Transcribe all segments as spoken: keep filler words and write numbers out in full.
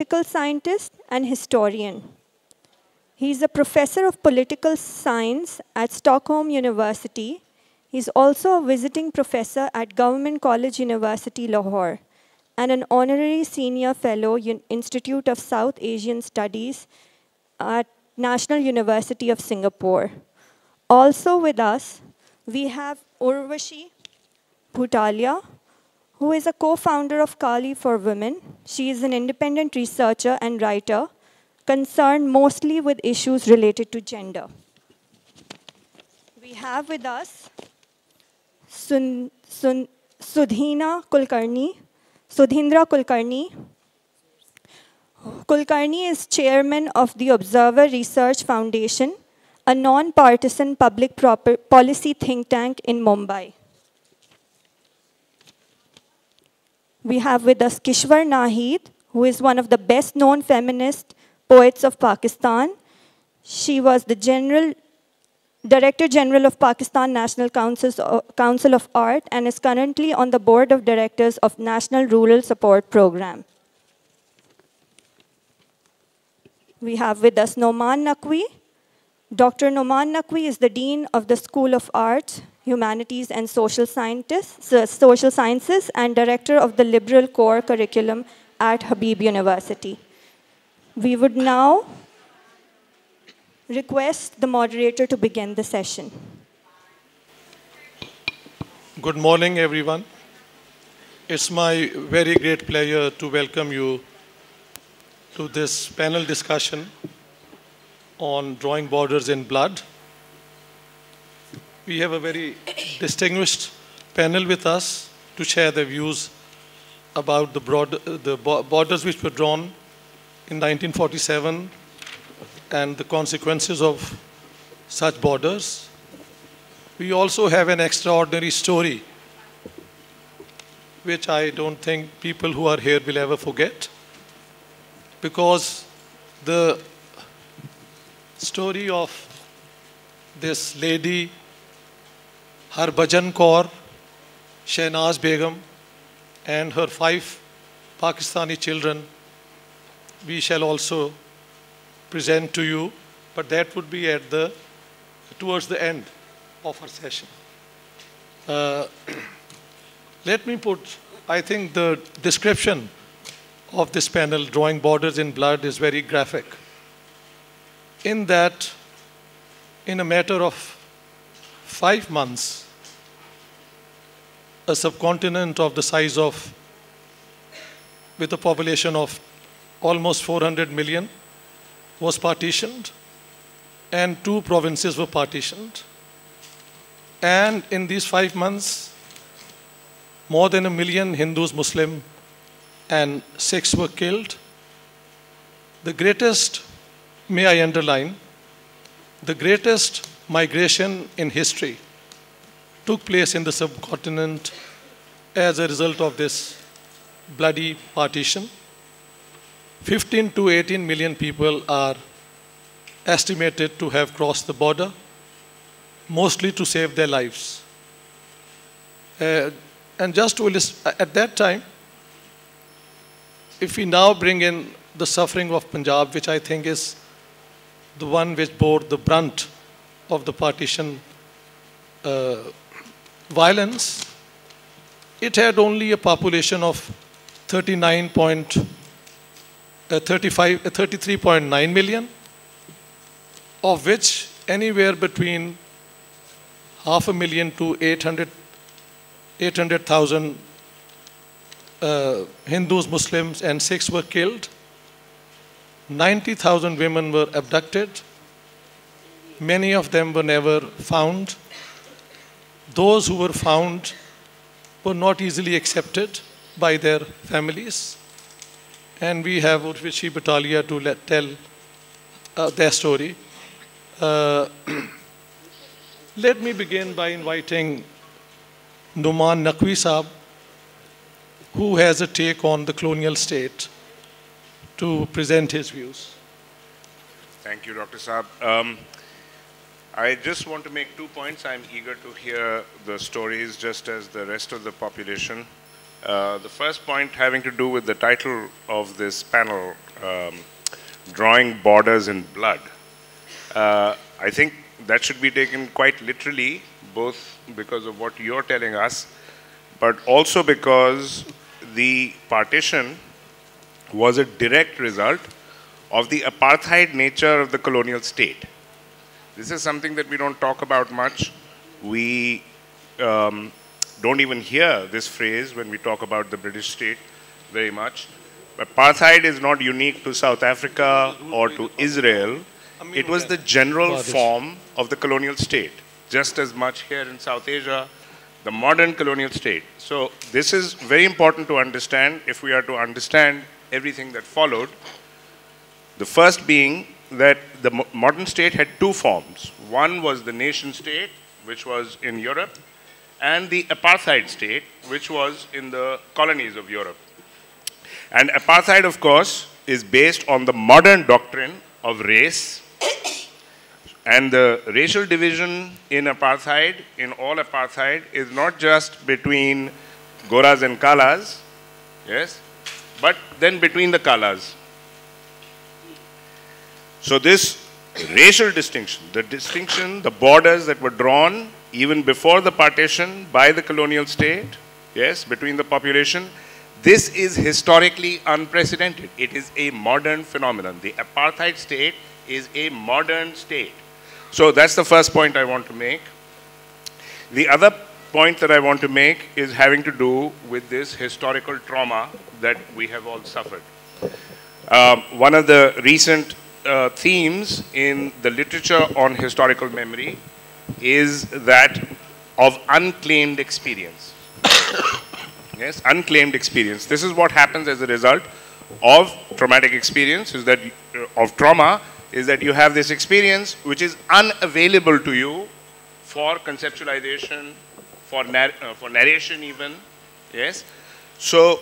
political scientist and historian. He is a professor of political science at Stockholm University. He is also a visiting professor at Government College University, Lahore, and an honorary senior fellow, in Institute of South Asian Studies at National University of Singapore. Also with us, we have Urvashi Bhutalia, who is a co-founder of Kali for Women. She is an independent researcher and writer concerned mostly with issues related to gender. We have with us Sun, Sun, Sudhina Kulkarni, Sudhindra Kulkarni. Kulkarni is chairman of the Observer Research Foundation, a non-partisan public policy think tank in Mumbai. We have with us Kishwar Nahid, who is one of the best-known feminist poets of Pakistan. She was the General, Director General of Pakistan National Council of Art and is currently on the Board of Directors of National Rural Support Program. We have with us Noman Naqvi. Doctor Noman Naqvi is the Dean of the School of Arts, Humanities and Social Scientists, uh, Social Sciences and Director of the Liberal Core Curriculum at Habib University. We would now request the moderator to begin the session. Good morning, everyone. It's my very great pleasure to welcome you to this panel discussion on drawing borders in blood. We have a very distinguished panel with us to share their views about the, broad, the borders which were drawn in nineteen forty-seven and the consequences of such borders. We also have an extraordinary story which I don't think people who are here will ever forget, because the story of this lady, Harbhajan Kaur, Shehnaz Begum, and her five Pakistani children, we shall also present to you, but that would be at the, towards the end of our session. Uh, let me put, I think the description of this panel, Drawing Borders in Blood, is very graphic, in that in a matter of five months, a subcontinent of the size of, with a population of almost four hundred million, was partitioned, and two provinces were partitioned. And in these five months, more than a million Hindus, Muslim, and Sikhs were killed. The greatest, may I underline, the greatest migration in history took place in the subcontinent as a result of this bloody partition. fifteen to eighteen million people are estimated to have crossed the border, mostly to save their lives. Uh, and just to illustrate, at that time, if we now bring in the suffering of Punjab, which I think is the one which bore the brunt of the partition uh, violence, it had only a population of thirty-nine point thirty-three point nine million, of which anywhere between half a million to eight hundred thousand uh, Hindus, Muslims, and Sikhs were killed. ninety thousand women were abducted. Many of them were never found. Those who were found were not easily accepted by their families. And we have Urvashi Bhutalia to let, tell uh, their story. Uh, let me begin by inviting Noman Naqvi Saab, who has a take on the colonial state, to present his views. Thank you, Doctor Saab. Um, I just want to make two points. I'm eager to hear the stories just as the rest of the population. Uh, the first point having to do with the title of this panel, um, Drawing Borders in Blood. Uh, I think that should be taken quite literally, both because of what you're telling us, but also because the partition was a direct result of the apartheid nature of the colonial state. This is something that we don't talk about much. We um, don't even hear this phrase when we talk about the British state very much. Apartheid is not unique to South Africa or to Israel. It was the general form of the colonial state, just as much here in South Asia, the modern colonial state. So this is very important to understand if we are to understand everything that followed. The first being that the mo modern state had two forms. One was the nation state, which was in Europe, and the apartheid state, which was in the colonies of Europe. And apartheid, of course, is based on the modern doctrine of race. And the racial division in apartheid, in all apartheid, is not just between Goras and Kalas, yes, but then between the Kalas. So this racial distinction, the distinction, the borders that were drawn even before the partition by the colonial state, yes, between the population, this is historically unprecedented. It is a modern phenomenon. The apartheid state is a modern state. So that's the first point I want to make. The other point that I want to make is having to do with this historical trauma that we have all suffered. Um, one of the recent uh, themes in the literature on historical memory is that of unclaimed experience. Yes, unclaimed experience. This is what happens as a result of traumatic experience, is that uh, of trauma, is that you have this experience which is unavailable to you for conceptualization, for, nar uh, for narration even, yes. So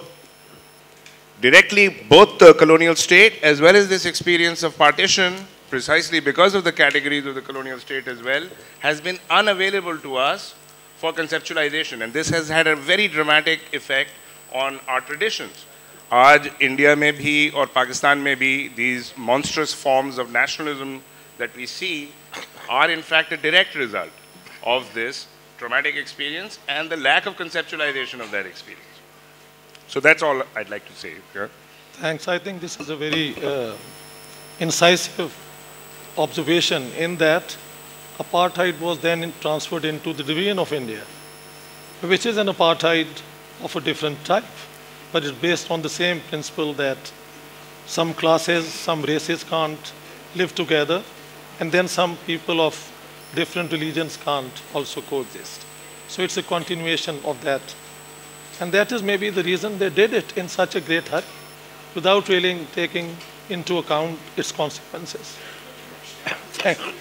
directly both the colonial state as well as this experience of partition, precisely because of the categories of the colonial state as well, has been unavailable to us for conceptualization. And this has had a very dramatic effect on our traditions. आज India में भी और पाकिस्तान में भी these monstrous forms of nationalism that we see are in fact a direct result of this traumatic experience and the lack of conceptualization of that experience. So that's all I'd like to say. Yeah? Thanks. I think this is a very uh, incisive observation in that apartheid was then in transferred into the division of India, which is an apartheid of a different type. But it's based on the same principle that some classes, some races can't live together, and then some people of different religions can't also coexist. So it's a continuation of that. And that is maybe the reason they did it in such a great hurry, without really taking into account its consequences. Thank you.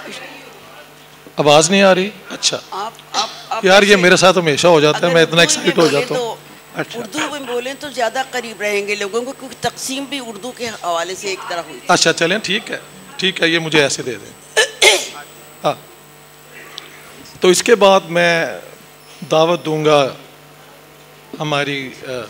आवाज़ नहीं आ रही? अच्छा। आप, आप, आप यार ये मेरे साथ हमेशा हो जाता है, मैं इतना एक्साइट हो जाता हूँ। अच्छा। उर्दू में बोलें तो ज़्यादा करीब रहेंगे लोगों को, क्योंकि तकसीम भी उर्दू के हवाले से एक तरह हुई। अच्छा चलें, ठीक है, ठीक है, ये मुझे ऐसे दे दें। हाँ। तो इसके बाद मैं दावत दूंगा हमारी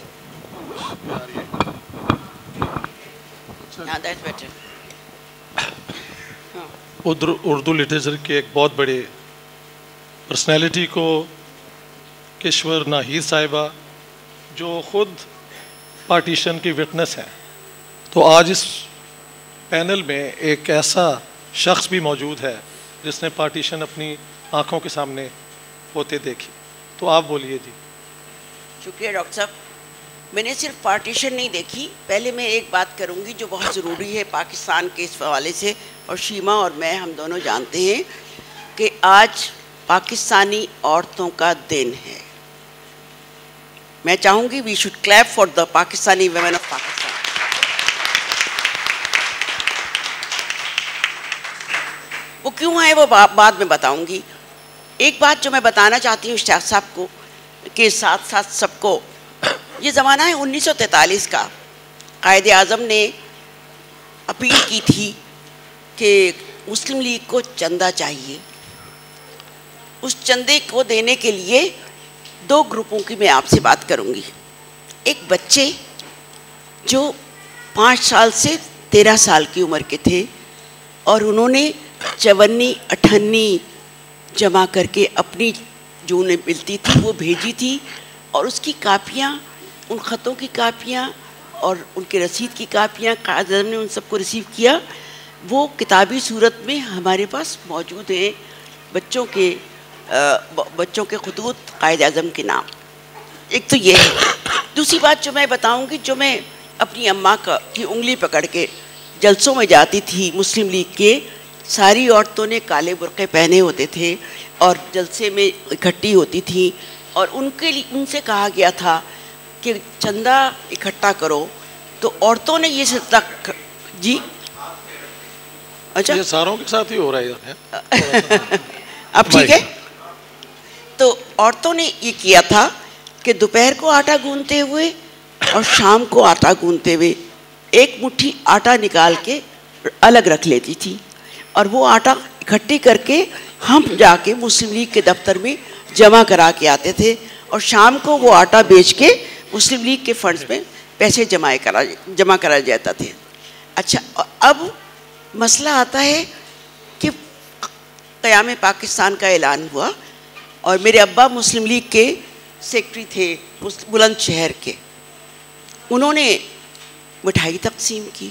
उर्दू लिटरेचर के एक बहुत बड़े पर्सनैलिटी को, किश्वर नाहीद साहिबा, जो खुद पार्टीशन की विटनेस हैं। तो आज इस पैनल में एक ऐसा शख्स भी मौजूद है जिसने पार्टीशन अपनी आंखों के सामने होते देखी। तो आप बोलिए जी। शुक्रिया डॉक्टर साहब। मैंने सिर्फ पार्टीशन नहीं देखी, पहले मैं एक बात करूंगी जो बहुत ज़रूरी है पाकिस्तान के इस हवाले से, और शीमा और मैं हम दोनों जानते हैं कि आज पाकिस्तानी औरतों का दिन है। मैं चाहूँगी we should clap for the Pakistani women of Pakistan. वो क्यों है वो बा, बाद में बताऊँगी। एक बात जो मैं बताना चाहती हूँ इश्तियाक साहब को के साथ साथ सबको, ये ज़माना है उन्नीस सौ तैंतालीस का। कायदे आज़म ने अपील की थी कि मुस्लिम लीग को चंदा चाहिए। उस चंदे को देने के लिए दो ग्रुपों की मैं आपसे बात करूंगी। एक बच्चे जो पाँच साल से तेरह साल की उम्र के थे और उन्होंने चवन्नी अठन्नी जमा करके अपनी जो उन्हें मिलती थी वो भेजी थी, और उसकी कापियाँ, उन ख़तों की कापियाँ और उनके रसीद की कापियाँ कायद-ए-आज़म ने उन सबको रिसीव किया। वो किताबी सूरत में हमारे पास मौजूद हैं, बच्चों के बच्चों के खुतूत कायद-ए-आज़म के नाम। एक तो ये है। दूसरी बात जो मैं बताऊंगी, जो मैं अपनी अम्मा का की उंगली पकड़ के जलसों में जाती थी मुस्लिम लीग के, सारी औरतों ने काले बुर्क़े पहने होते थे और जलसे में इकट्ठी होती थी, और उनके लिए उनसे कहा गया था कि चंदा इकट्ठा करो, तो औरतों ने ये सिलसिला जी अच्छा ये सारों के साथ ही हो रहा है अब ठीक है। तो औरतों ने ये किया था कि दोपहर को आटा गूंथते हुए और शाम को आटा गूंथते हुए एक मुट्ठी आटा निकाल के अलग रख लेती थी, और वो आटा इकट्ठी करके हम जाके मुस्लिम लीग के दफ्तर में जमा करा के आते थे, और शाम को वो आटा बेच के मुस्लिम लीग के फंड्स में पैसे जमा करा जमा करा जाता थे। अच्छा, अब मसला आता है कि क़याम पाकिस्तान का ऐलान हुआ और मेरे अब्बा मुस्लिम लीग के सेक्रेटरी थे बुलंदशहर के, उन्होंने मिठाई तकसीम की,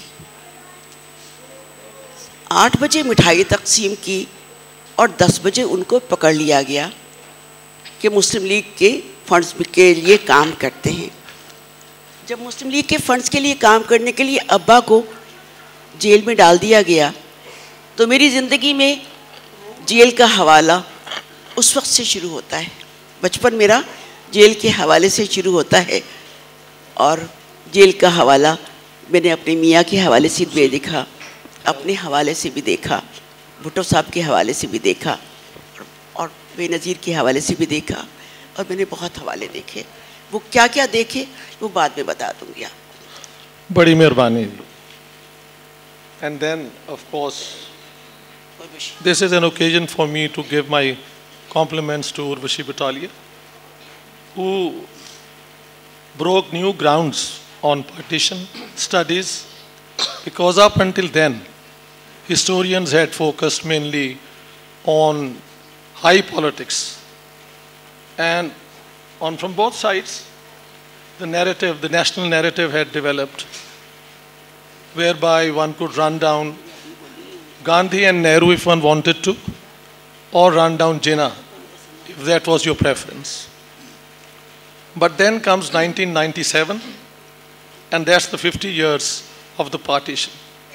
आठ बजे मिठाई तकसीम की और दस बजे उनको पकड़ लिया गया कि मुस्लिम लीग के फंड्स के लिए काम करते हैं। जब मुस्लिम लीग के फंड्स के लिए काम करने के लिए अब्बा को जेल में डाल दिया गया, तो मेरी ज़िंदगी में जेल का हवाला उस वक्त से शुरू होता है। बचपन मेरा जेल के हवाले से शुरू होता है, और जेल का हवाला मैंने अपने मियाँ के हवाले से भी देखा, अपने हवाले से भी देखा, भुट्टो साहब के हवाले से भी देखा, और बेनज़ीर के हवाले से भी देखा, और मैंने बहुत हवाले देखे। वो क्या क्या देखे वो बाद में बता दूंगी आप। बड़ी मेहरबानी। And then, of course, this is an occasion for me to give my compliments to Urvashi Batalia, who broke new grounds on partition studies, because up until then, historians had focused mainly on high politics. And on from both sides, the narrative, the national narrative had developed, whereby one could run down Gandhi and Nehru if one wanted to, or run down Jinnah if that was your preference. But then comes nineteen ninety-seven, and that's the fifty years of the partition.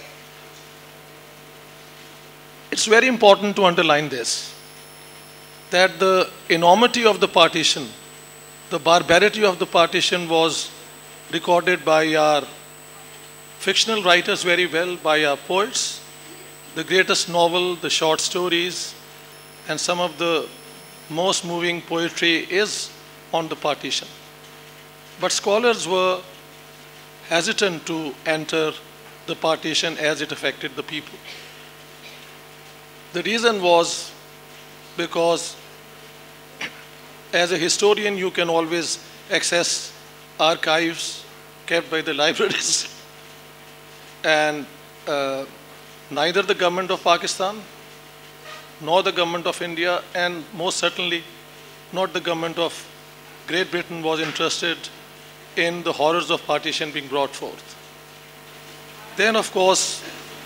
It's very important to underline this, that the enormity of the partition, the barbarity of the partition was recorded by our fictional writers very well, by our poets. The greatest novel, the short stories, and some of the most moving poetry is on the partition. But scholars were hesitant to enter the partition as it affected the people. The reason was because as a historian you can always access archives kept by the libraries, and uh, neither the government of Pakistan nor the government of India, and most certainly not the government of Great Britain, was interested in the horrors of partition being brought forth. Then, of course,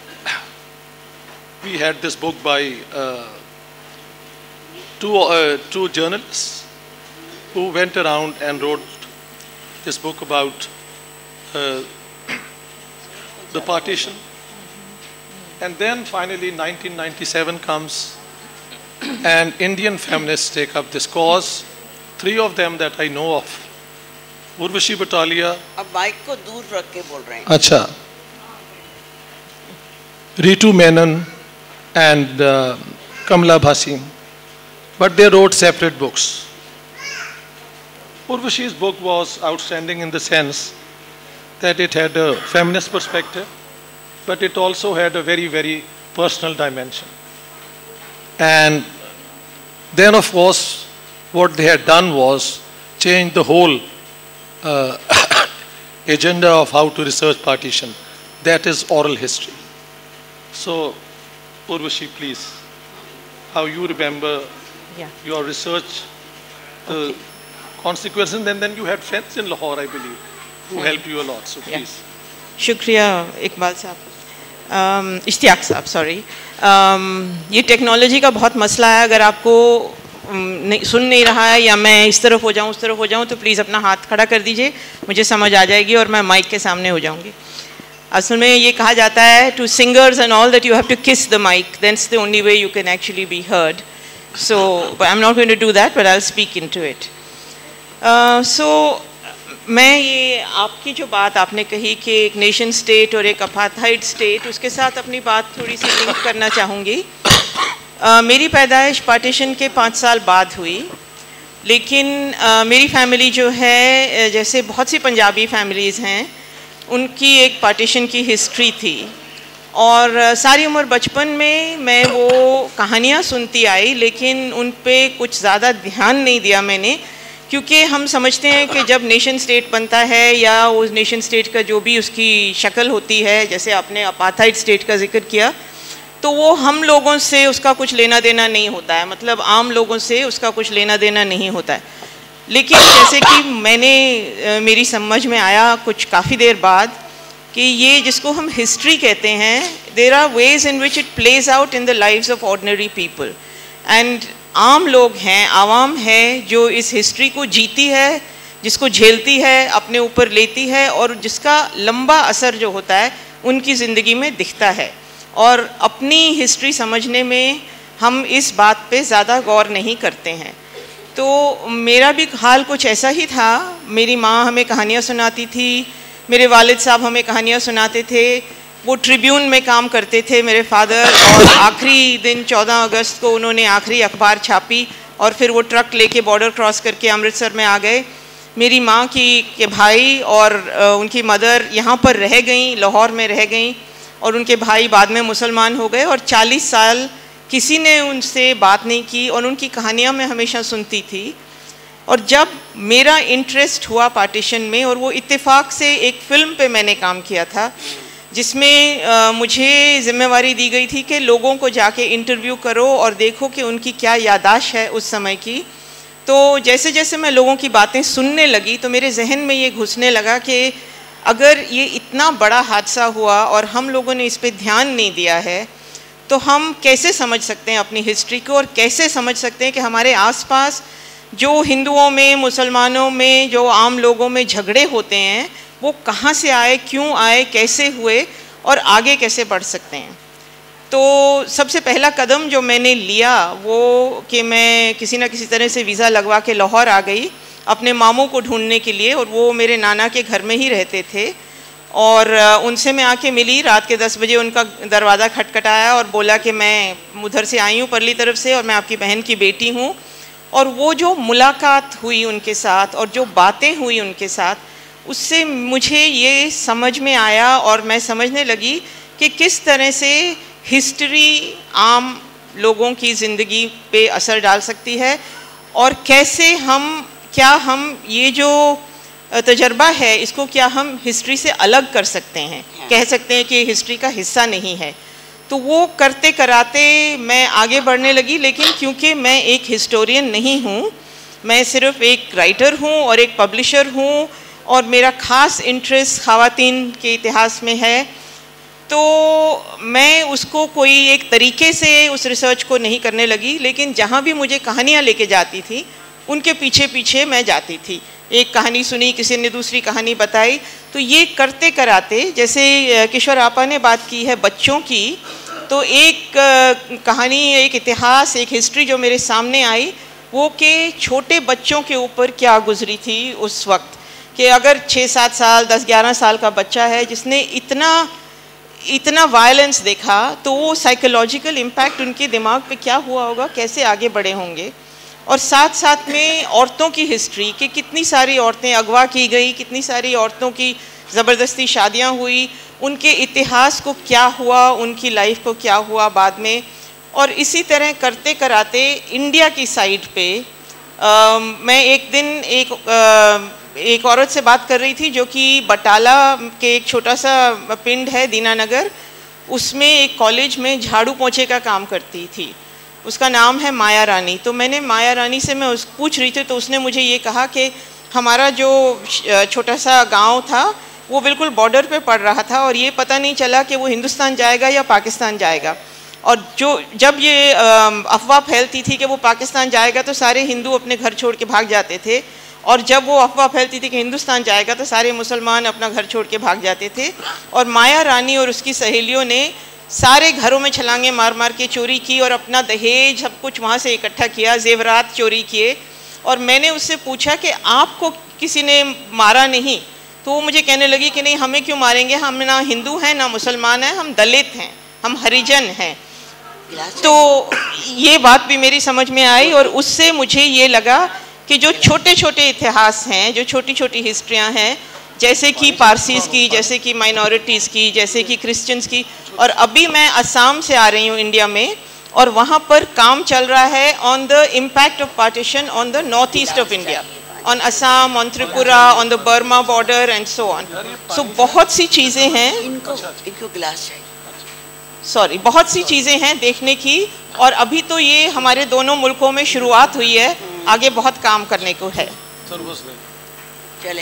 we had this book by uh, two, uh, two journalists who went around and wrote this book about uh, the partition. And then finally nineteen ninety-seven comes, and Indian feminists take up this cause. Three of them that I know of. Urvashi Batalia. अब mic को दूर रख के बोल रहे हैं. अच्छा. Ritu Menon and uh, Kamala Bhasin. But they wrote separate books. Urvashi's book was outstanding in the sense that it had a feminist perspective, but it also had a very, very personal dimension. And then, of course, what they had done was change the whole uh, agenda of how to research partition. That is oral history. So, Urvashi, please, how you remember yeah. your research, the okay. consequences, and then, then you had friends in Lahore, I believe, who yeah. helped you a lot. So, yeah. please. Shukriya, Iqbal साहब, um, Ishtiyaq साहब, sorry. Um, ये technology का बहुत मसला है. अगर आपको नहीं, सुन नहीं रहा है या मैं इस तरफ हो जाऊँ उस तरफ हो जाऊँ तो प्लीज़ अपना हाथ खड़ा कर दीजिए, मुझे समझ आ जाएगी और मैं माइक के सामने हो जाऊँगी. असल में ये कहा जाता है to singers and all that you have to kiss the mic, that's the only way you can actually be heard. So I am not going to do that but I will speak into it. So मैं ये आपकी जो बात आपने कही कि एक nation state और एक अपार्थाइड स्टेट, उसके साथ अपनी बात थोड़ी सी लिंक करना चाहूँगी. Uh, मेरी पैदाइश पार्टीशन के पाँच साल बाद हुई, लेकिन uh, मेरी फैमिली जो है, जैसे बहुत सी पंजाबी फैमिलीज़ हैं, उनकी एक पार्टीशन की हिस्ट्री थी. और uh, सारी उम्र बचपन में मैं वो कहानियाँ सुनती आई, लेकिन उन पे कुछ ज़्यादा ध्यान नहीं दिया मैंने, क्योंकि हम समझते हैं कि जब नेशन स्टेट बनता है या उस नेशन स्टेट का जो भी उसकी शक्ल होती है, जैसे आपने अपार्थाइड स्टेट का जिक्र किया, तो वो हम लोगों से उसका कुछ लेना देना नहीं होता है, मतलब आम लोगों से उसका कुछ लेना देना नहीं होता है. लेकिन जैसे कि मैंने मेरी समझ में आया कुछ काफ़ी देर बाद कि ये जिसको हम हिस्ट्री कहते हैं, there are ways in which it plays out in the lives of ordinary people. And आम लोग हैं, आवाम है जो इस हिस्ट्री को जीती है, जिसको झेलती है, अपने ऊपर लेती है और जिसका लंबा असर जो होता है उनकी ज़िंदगी में दिखता है. और अपनी हिस्ट्री समझने में हम इस बात पे ज़्यादा गौर नहीं करते हैं. तो मेरा भी हाल कुछ ऐसा ही था. मेरी माँ हमें कहानियाँ सुनाती थी, मेरे वालिद साहब हमें कहानियाँ सुनाते थे. वो ट्रिब्यून में काम करते थे मेरे फादर, और आखिरी दिन चौदह अगस्त को उन्होंने आखिरी अखबार छापी और फिर वो ट्रक लेके बॉर्डर क्रॉस करके अमृतसर में आ गए. मेरी माँ की के भाई और उनकी मदर यहाँ पर रह गई, लाहौर में रह गई, और उनके भाई बाद में मुसलमान हो गए. और चालीस साल किसी ने उनसे बात नहीं की और उनकी कहानियाँ मैं हमेशा सुनती थी. और जब मेरा इंटरेस्ट हुआ पार्टीशन में, और वो इत्तेफाक से एक फ़िल्म पे मैंने काम किया था जिसमें आ, मुझे ज़िम्मेवारी दी गई थी कि लोगों को जाके इंटरव्यू करो और देखो कि उनकी क्या यादाश्त है उस समय की. तो जैसे जैसे मैं लोगों की बातें सुनने लगी तो मेरे जहन में ये घुसने लगा कि अगर ये इतना बड़ा हादसा हुआ और हम लोगों ने इस पे ध्यान नहीं दिया है, तो हम कैसे समझ सकते हैं अपनी हिस्ट्री को, और कैसे समझ सकते हैं कि हमारे आसपास जो हिंदुओं में, मुसलमानों में, जो आम लोगों में झगड़े होते हैं वो कहाँ से आए, क्यों आए, कैसे हुए और आगे कैसे बढ़ सकते हैं. तो सबसे पहला कदम जो मैंने लिया वो कि मैं किसी न किसी तरह से वीज़ा लगवा के लाहौर आ गई अपने मामू को ढूंढने के लिए. और वो मेरे नाना के घर में ही रहते थे, और उनसे मैं आके मिली. रात के दस बजे उनका दरवाज़ा खटखटाया और बोला कि मैं उधर से आई हूँ परली तरफ से और मैं आपकी बहन की बेटी हूँ. और वो जो मुलाकात हुई उनके साथ और जो बातें हुई उनके साथ, उससे मुझे ये समझ में आया और मैं समझने लगी कि किस तरह से हिस्ट्री आम लोगों की ज़िंदगी पे असर डाल सकती है, और कैसे हम क्या हम ये जो तजर्बा है इसको क्या हम हिस्ट्री से अलग कर सकते हैं, कह सकते हैं कि हिस्ट्री का हिस्सा नहीं है. तो वो करते कराते मैं आगे बढ़ने लगी. लेकिन क्योंकि मैं एक हिस्टोरियन नहीं हूँ, मैं सिर्फ एक राइटर हूँ और एक पब्लिशर हूँ, और मेरा ख़ास इंटरेस्ट ख़वातीन के इतिहास में है, तो मैं उसको कोई एक तरीके से उस रिसर्च को नहीं करने लगी. लेकिन जहाँ भी मुझे कहानियाँ लेके जाती थी उनके पीछे पीछे मैं जाती थी. एक कहानी सुनी, किसी ने दूसरी कहानी बताई, तो ये करते कराते, जैसे किशोर आपा ने बात की है बच्चों की, तो एक कहानी, एक इतिहास, एक हिस्ट्री जो मेरे सामने आई वो कि छोटे बच्चों के ऊपर क्या गुजरी थी उस वक्त. कि अगर छः सात साल, दस ग्यारह साल का बच्चा है जिसने इतना इतना वायलेंस देखा, तो वो साइकोलॉजिकल इम्पैक्ट उनके दिमाग पे क्या हुआ होगा, कैसे आगे बढ़े होंगे. और साथ साथ में औरतों की हिस्ट्री कि कितनी सारी औरतें अगवा की गई, कितनी सारी औरतों की ज़बरदस्ती शादियां हुई, उनके इतिहास को क्या हुआ, उनकी लाइफ को क्या हुआ बाद में. और इसी तरह करते कराते इंडिया की साइड पे आ, मैं एक दिन एक आ, एक औरत से बात कर रही थी जो कि बटाला के एक छोटा सा पिंड है दीनानगर, उसमें एक कॉलेज में झाड़ू पोंछे का काम करती थी। उसका नाम है माया रानी। तो मैंने माया रानी से मैं उस पूछ रही थी तो उसने मुझे ये कहा कि हमारा जो छोटा सा गांव था वो बिल्कुल बॉर्डर पे पड़ रहा था और ये पता नहीं चला कि वो हिंदुस्तान जाएगा या पाकिस्तान जाएगा। और जो जब ये अफवाह फैलती थी कि वो पाकिस्तान जाएगा तो सारे हिंदू अपने घर छोड़ के भाग जाते थे, और जब वो अफवाह फैलती थी कि हिंदुस्तान जाएगा तो सारे मुसलमान अपना घर छोड़ के भाग जाते थे। और माया रानी और उसकी सहेलियों ने सारे घरों में छलांगे मार मार के चोरी की और अपना दहेज सब कुछ वहाँ से इकट्ठा किया, जेवरात चोरी किए। और मैंने उससे पूछा कि आपको किसी ने मारा नहीं? तो वो मुझे कहने लगी कि नहीं, हमें क्यों मारेंगे, हम ना हिंदू हैं ना मुसलमान हैं, हम दलित हैं, हम हरिजन हैं। तो ये बात भी मेरी समझ में आई और उससे मुझे ये लगा कि जो छोटे छोटे इतिहास हैं, जो छोटी छोटी हिस्ट्रियाँ हैं, जैसे कि पारसीज़ की, जैसे कि माइनॉरिटीज़ की, जैसे कि क्रिश्चियंस की। और अभी मैं असम से आ रही हूँ इंडिया में, और वहाँ पर काम चल रहा है on the impact of partition on the north east of India, on Assam, on Tripura, on the Burma border and so on. So बहुत सी चीज़ें हैं, इनको इनको गिलास चाहिए, सॉरी बहुत सी चीज़ें हैं देखने की। और अभी तो ये हमारे दोनों मुल्कों में शुरुआत हुई है, आगे बहुत काम करने को है। चले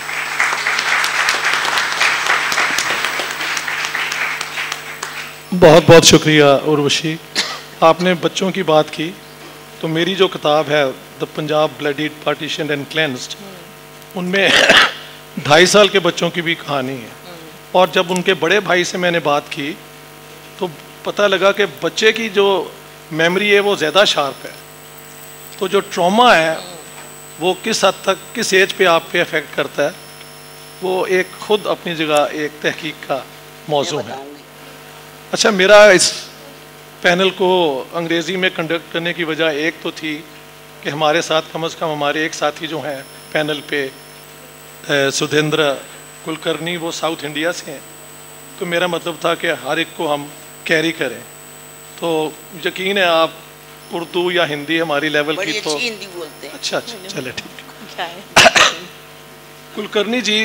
बहुत बहुत शुक्रिया उर्वशी। आपने बच्चों की बात की तो मेरी जो किताब है the Punjab bloodied partition and cleansed, उनमें ढाई साल के बच्चों की भी कहानी है। और जब उनके बड़े भाई से मैंने बात की तो पता लगा कि बच्चे की जो मेमोरी है वो ज़्यादा शार्प है। तो जो ट्रॉमा है वो किस हद तक, किस एज पे आप पे अफेक्ट करता है, वो एक खुद अपनी जगह एक तहकीक का मौजू है। अच्छा, मेरा इस पैनल को अंग्रेज़ी में कंडक्ट करने की वजह एक तो थी कि हमारे साथ कम से कम हमारे एक साथी जो हैं पैनल पे सुधेंद्र कुलकर्णी, वो साउथ इंडिया से हैं। तो मेरा मतलब था कि हर एक को हम कैरी करें। तो यकीन है आप उर्दू या हिंदी हमारी लेवल की तो हिंदी बोलते हैं। अच्छा अच्छा चले ठीक है। कुलकर्णी जी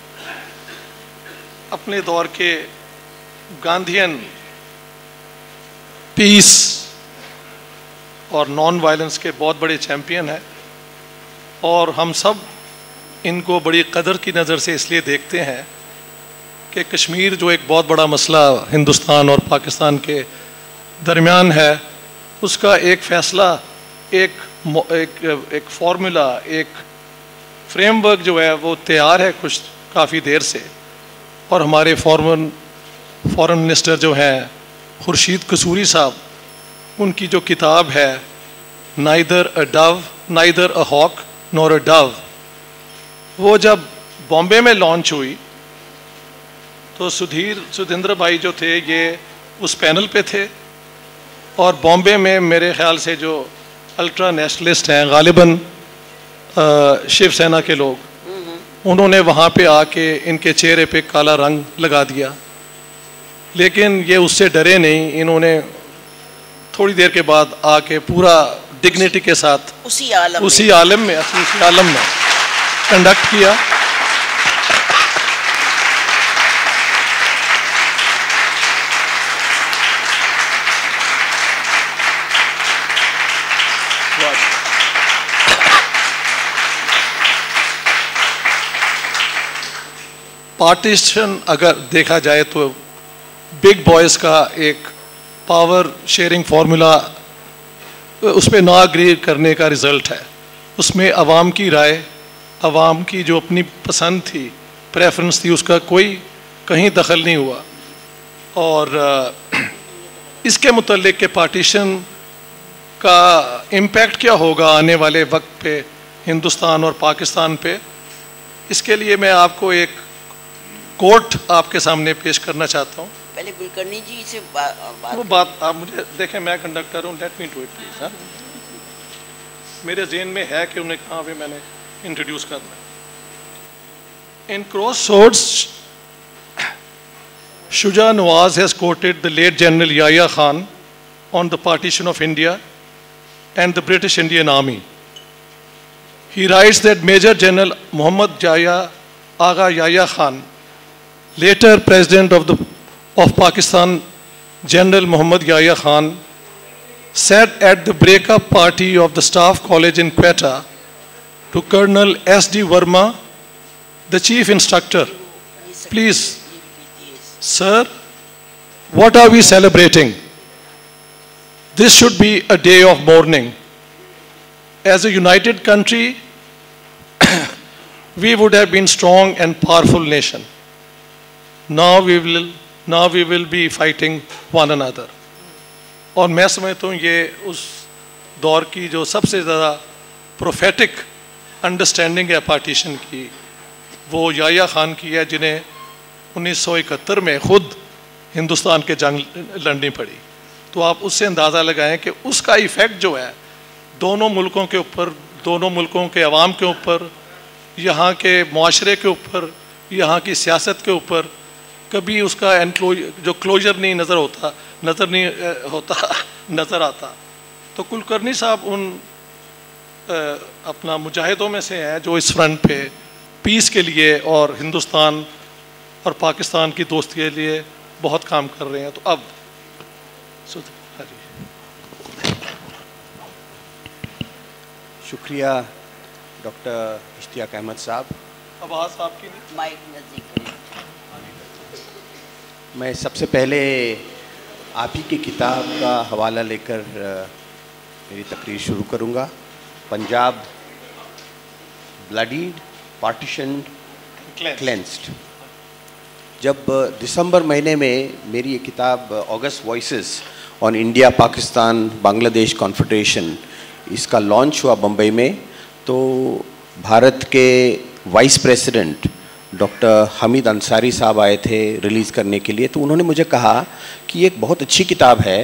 अपने दौर के गांधीयन पीस और नॉन वायलेंस के बहुत बड़े चैम्पियन हैं, और हम सब इनको बड़ी कदर की नज़र से इसलिए देखते हैं कि कश्मीर जो एक बहुत बड़ा मसला हिंदुस्तान और पाकिस्तान के दरमियान है, उसका एक फ़ैसला, एक एक एक फार्मूला, एक फ्रेमवर्क जो है वो तैयार है कुछ काफ़ी देर से। और हमारे फॉरेन फॉरेन मिनिस्टर जो हैं खुर्शीद कसूरी साहब, उनकी जो किताब है neither a dove neither a hawk nor a dove, वो जब बॉम्बे में लॉन्च हुई तो सुधीर सुधेंद्र भाई जो थे ये उस पैनल पे थे। और बॉम्बे में मेरे ख्याल से जो अल्ट्रा नेशनलिस्ट हैं, गालिबन शिवसेना के लोग, उन्होंने वहाँ पे आके इनके चेहरे पे काला रंग लगा दिया। लेकिन ये उससे डरे नहीं, इन्होंने थोड़ी देर के बाद आके पूरा डिग्निटी के साथ उसी आलम उसी आलम में उसी आलम में कंडक्ट किया। पार्टीशन अगर देखा जाए तो बिग बॉयज़ का एक पावर शेयरिंग फार्मूला, उस पर ना अग्री करने का रिज़ल्ट है। उसमें आवाम की राय, आवाम की जो अपनी पसंद थी, प्रेफरेंस थी, उसका कोई कहीं दखल नहीं हुआ। और इसके मुतल्लिक के पार्टीशन का इम्पैक्ट क्या होगा आने वाले वक्त पे हिंदुस्तान और पाकिस्तान पे, इसके लिए मैं आपको एक कोट आपके सामने पेश करना चाहता हूँ। पहले कुलकर्णी जी से बा, बात वो बात आप मुझे देखें, मैं कंडक्टर हूँ, let me do it please. हाँ, मेरे जेन में है कि उन्हें कहाँ पे मैंने इंट्रोड्यूस करना है। In cross swords Shuja Nawaz has quoted the late general Yahya Khan on the partition of India and the British Indian Army. He writes that Major General Muhammad Yahya Agha Yahya Khan, later President of, the, of Pakistan, General Muhammad Yahya Khan, said at the breakup party of the Staff College in Quetta to Colonel S D Verma, the chief instructor, please, sir, what are we celebrating? This should be a day of mourning. As a united country, we would have been strong and powerful nation. Now we will, now we will be fighting one another. और मैं समझता हूँ ये उस दौर की जो सबसे ज़्यादा प्रोफेटिक अंडरस्टैंडिंग है पार्टीशन की, वो याह्या खान की है, जिन्हें उन्नीस सौ इकहत्तर में खुद हिंदुस्तान के जंग लड़नी पड़ी। तो आप उससे अंदाज़ा लगाएं कि उसका इफ़ेक्ट जो है दोनों मुल्कों के ऊपर, दोनों मुल्कों के अवाम के ऊपर, यहाँ के मुआशरे के ऊपर, यहाँ की सियासत के ऊपर, कभी उसका एनक्लोज जो क्लोजर नहीं नज़र होता नज़र नहीं होता नज़र आता। तो कुलकर्णी साहब उन आ, अपना मुजाहिदों में से हैं जो इस फ्रंट पे पीस के लिए और हिंदुस्तान और पाकिस्तान की दोस्ती के लिए बहुत काम कर रहे हैं। तो अब शुक्रिया डॉक्टर इश्तियाक अहमद साहब। आवाज़ आपकी नहीं, माइक नज़दीक करें। मैं सबसे पहले आप ही की किताब का हवाला लेकर मेरी तकरीर शुरू करूंगा। Punjab bloodied, partitioned, cleansed. जब दिसंबर महीने में मेरी ये किताब August voices on India Pakistan Bangladesh confederation इसका लॉन्च हुआ बम्बई में, तो भारत के vice president doctor Hamid Ansari sahab आए थे रिलीज़ करने के लिए। तो उन्होंने मुझे कहा कि ये एक बहुत अच्छी किताब है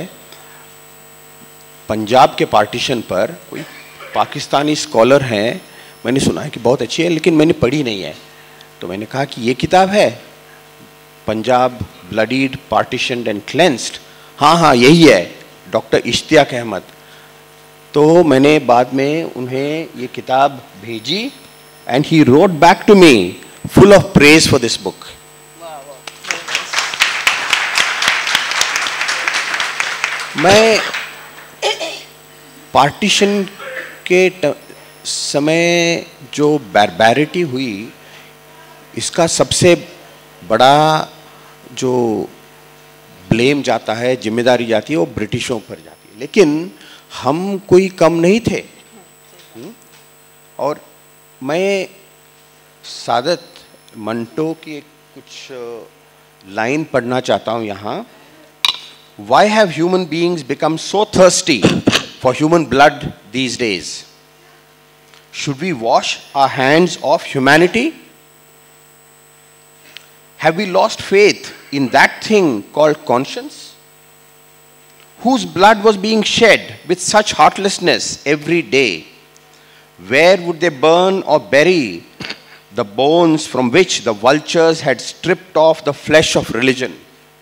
पंजाब के पार्टीशन पर, कोई पाकिस्तानी स्कॉलर हैं, मैंने सुना है कि बहुत अच्छी है, लेकिन मैंने पढ़ी नहीं है। तो मैंने कहा कि ये किताब है Punjab bloodied, partitioned and cleansed. हाँ हाँ यही है, डॉक्टर इश्तियाक अहमद। तो मैंने बाद में उन्हें ये किताब भेजी and he wrote back to me full of praise for this book. वाह वाह। मैं पार्टीशन के समय जो बारबैरिटी हुई, इसका सबसे बड़ा जो ब्लेम जाता है, जिम्मेदारी जाती है, वो ब्रिटिशों पर जाती है। लेकिन हम कोई कम नहीं थे। और मैं सादत मंटो की एक कुछ लाइन पढ़ना चाहता हूँ यहाँ। Why have human beings become so thirsty for human blood these days? Should we wash our hands of humanity? Have we lost faith in that thing called conscience? Whose blood was being shed with such heartlessness every day? Where would they burn or bury the bones from which the vultures had stripped off the flesh of religion?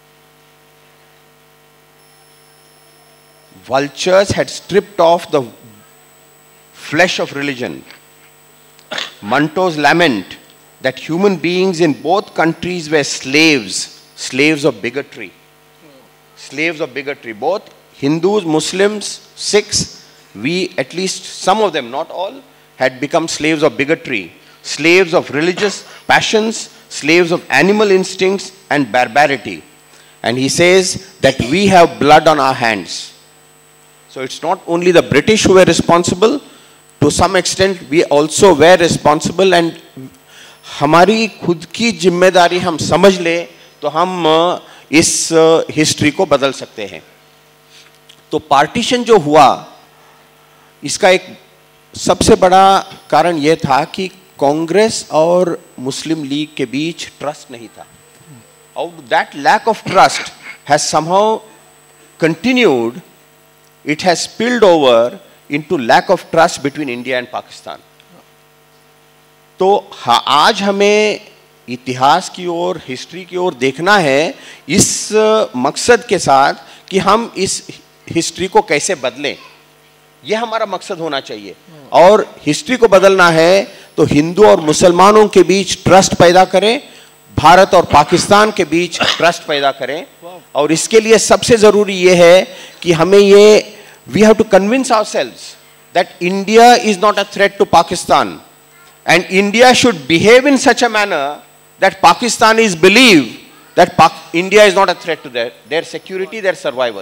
Vultures had stripped off the flesh of religion. Manto's lament that human beings in both countries were slaves, slaves of bigotry. Slaves of bigotry. Both Hindus, Muslims, Sikhs, we, at least some of them, not all, had become slaves of bigotry. Slaves of religious passions, slaves of animal instincts and barbarity. And he says that we have blood on our hands. So it's not only the British who were responsible, to some extent we also were responsible, and हमारी खुद की जिम्मेदारी हम समझ ले तो हम इस हिस्ट्री को बदल सकते हैं। तो पार्टीशन जो हुआ, इसका एक सबसे बड़ा कारण यह था कि कांग्रेस और मुस्लिम लीग के बीच ट्रस्ट नहीं था। और that lack of trust has somehow continued, it has spilled over into lack of trust between India and Pakistan. तो आज हमें इतिहास की ओर, हिस्ट्री की ओर देखना है इस मकसद के साथ कि हम इस हिस्ट्री को कैसे बदलें। ये हमारा मकसद होना चाहिए। और हिस्ट्री को बदलना है तो हिंदू और मुसलमानों के बीच ट्रस्ट पैदा करें, भारत और पाकिस्तान के बीच ट्रस्ट पैदा करें। और इसके लिए सबसे जरूरी ये है कि हमें ये we have to convince ourselves that India is not a threat to Pakistan and India should behave in such a manner that Pakistan is believe that India is not a threat to their, their security, their survival.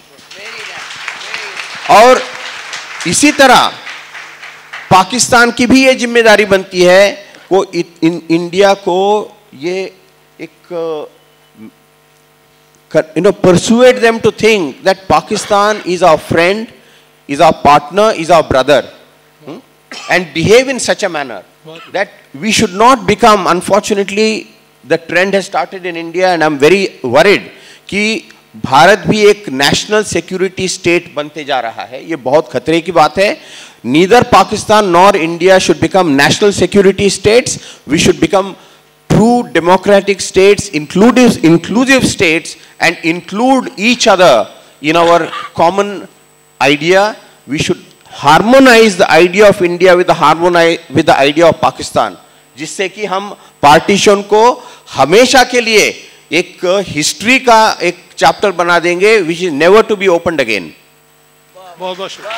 और इसी तरह पाकिस्तान की भी ये जिम्मेदारी बनती है को इन इंडिया को ये एक you know persuade them to think that Pakistan is our friend, is our partner, is our brother, hmm? and behave in such a manner that we should not become, unfortunately the trend has started in India and I'm very worried कि भारत भी एक national security state बनते जा रहा है। ये बहुत खतरे की बात है। Neither Pakistan nor India should become national security states. We should become true democratic states, inclusive, inclusive states, and include each other in our common idea. We should harmonize the idea of India with the harmonize with the idea of Pakistan, जिससे कि हम partition को हमेशा के लिए एक history का एक चैप्टर बना देंगे which is never to be opened again. बहुत बहुत शुक्रिया।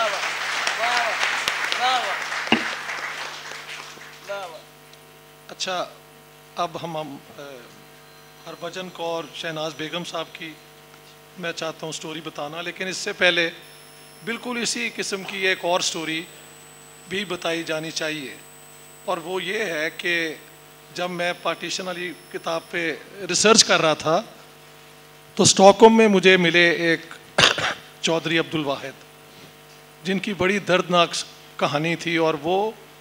अच्छा, अब हम हम हरभजन कौर शहनाज बेगम साहब की मैं चाहता हूँ स्टोरी बताना, लेकिन इससे पहले बिल्कुल इसी किस्म की एक और स्टोरी भी बताई जानी चाहिए। और वो ये है कि जब मैं पार्टीशन वाली किताब पे रिसर्च कर रहा था तो स्टॉकहोम में मुझे मिले एक चौधरी अब्दुल वाहिद, जिनकी बड़ी दर्दनाक कहानी थी। और वो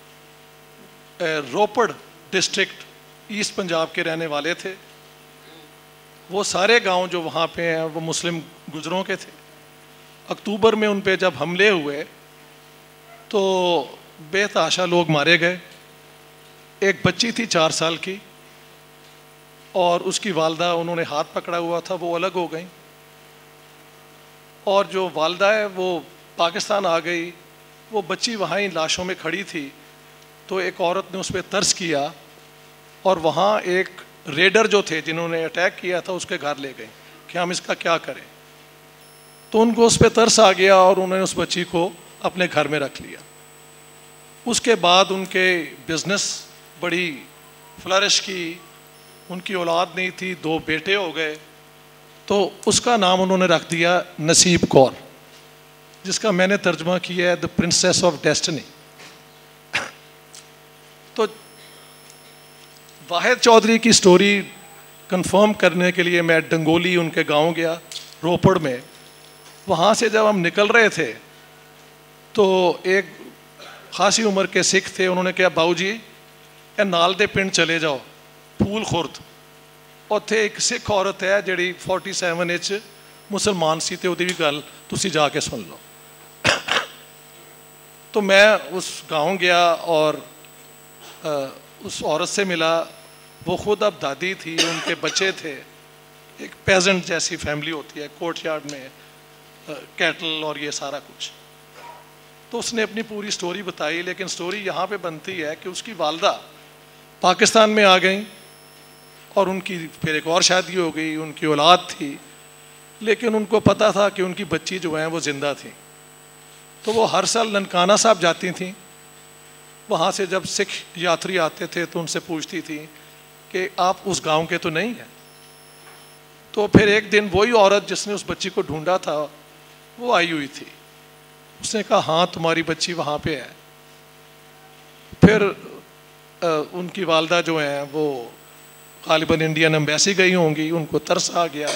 रोपड़ डिस्ट्रिक्ट ईस्ट पंजाब के रहने वाले थे। वो सारे गांव जो वहाँ पे हैं वो मुस्लिम गुजरों के थे। अक्टूबर में उन पे जब हमले हुए तो बेतहाशा लोग मारे गए। एक बच्ची थी चार साल की और उसकी वालदा, उन्होंने हाथ पकड़ा हुआ था, वो अलग हो गई। और जो वालदा है वो पाकिस्तान आ गई। वो बच्ची वहाँ ही लाशों में खड़ी थी तो एक औरत ने उस पर तरस किया और वहाँ एक रेडर जो थे जिन्होंने अटैक किया था उसके घर ले गए कि हम इसका क्या करें। तो उनको उस पर तरस आ गया और उन्होंने उस बच्ची को अपने घर में रख लिया। उसके बाद उनके बिजनेस बड़ी फ्लरिश की, उनकी औलाद नहीं थी, दो बेटे हो गए। तो उसका नाम उन्होंने रख दिया नसीब कौर, जिसका मैंने तर्जुमा किया है द प्रिंसेस ऑफ डेस्टिनी। तो वाहिद चौधरी की स्टोरी कंफर्म करने के लिए मैं डंगोली उनके गांव गया, रोपड़ में। वहाँ से जब हम निकल रहे थे तो एक खासी उम्र के सिख थे। उन्होंने कहा, बाऊजी ए नाल दे पिंड चले जाओ, फूल खुर्द। उत्थे एक सिख औरत है जिहड़ी फोर्टी सैवन इच मुसलमान सी, ते उहदी भी गल तुसी जाके सुन लो। तो मैं उस गांव गया और आ, उस औरत से मिला। वो खुद अब दादी थी, उनके बच्चे थे। एक पेजेंट जैसी फैमिली होती है, कोर्टयार्ड में कैटल और ये सारा कुछ। तो उसने अपनी पूरी स्टोरी बताई, लेकिन स्टोरी यहाँ पे बनती है कि उसकी वालदा पाकिस्तान में आ गई और उनकी फिर एक और शादी हो गई, उनकी औलाद थी, लेकिन उनको पता था कि उनकी बच्ची जो हैं वो ज़िंदा थी। तो वो हर साल ननकाना साहब जाती थी। वहाँ से जब सिख यात्री आते थे तो उनसे पूछती थी कि आप उस गांव के तो नहीं हैं। तो फिर एक दिन वही औरत जिसने उस बच्ची को ढूंढा था वो आई हुई थी। उसने कहा, हाँ तुम्हारी बच्ची वहाँ पे है। फिर आ, उनकी वालदा जो हैं वो गालिबन इंडियन एम्बेसी गई होंगी, उनको तरस आ गया।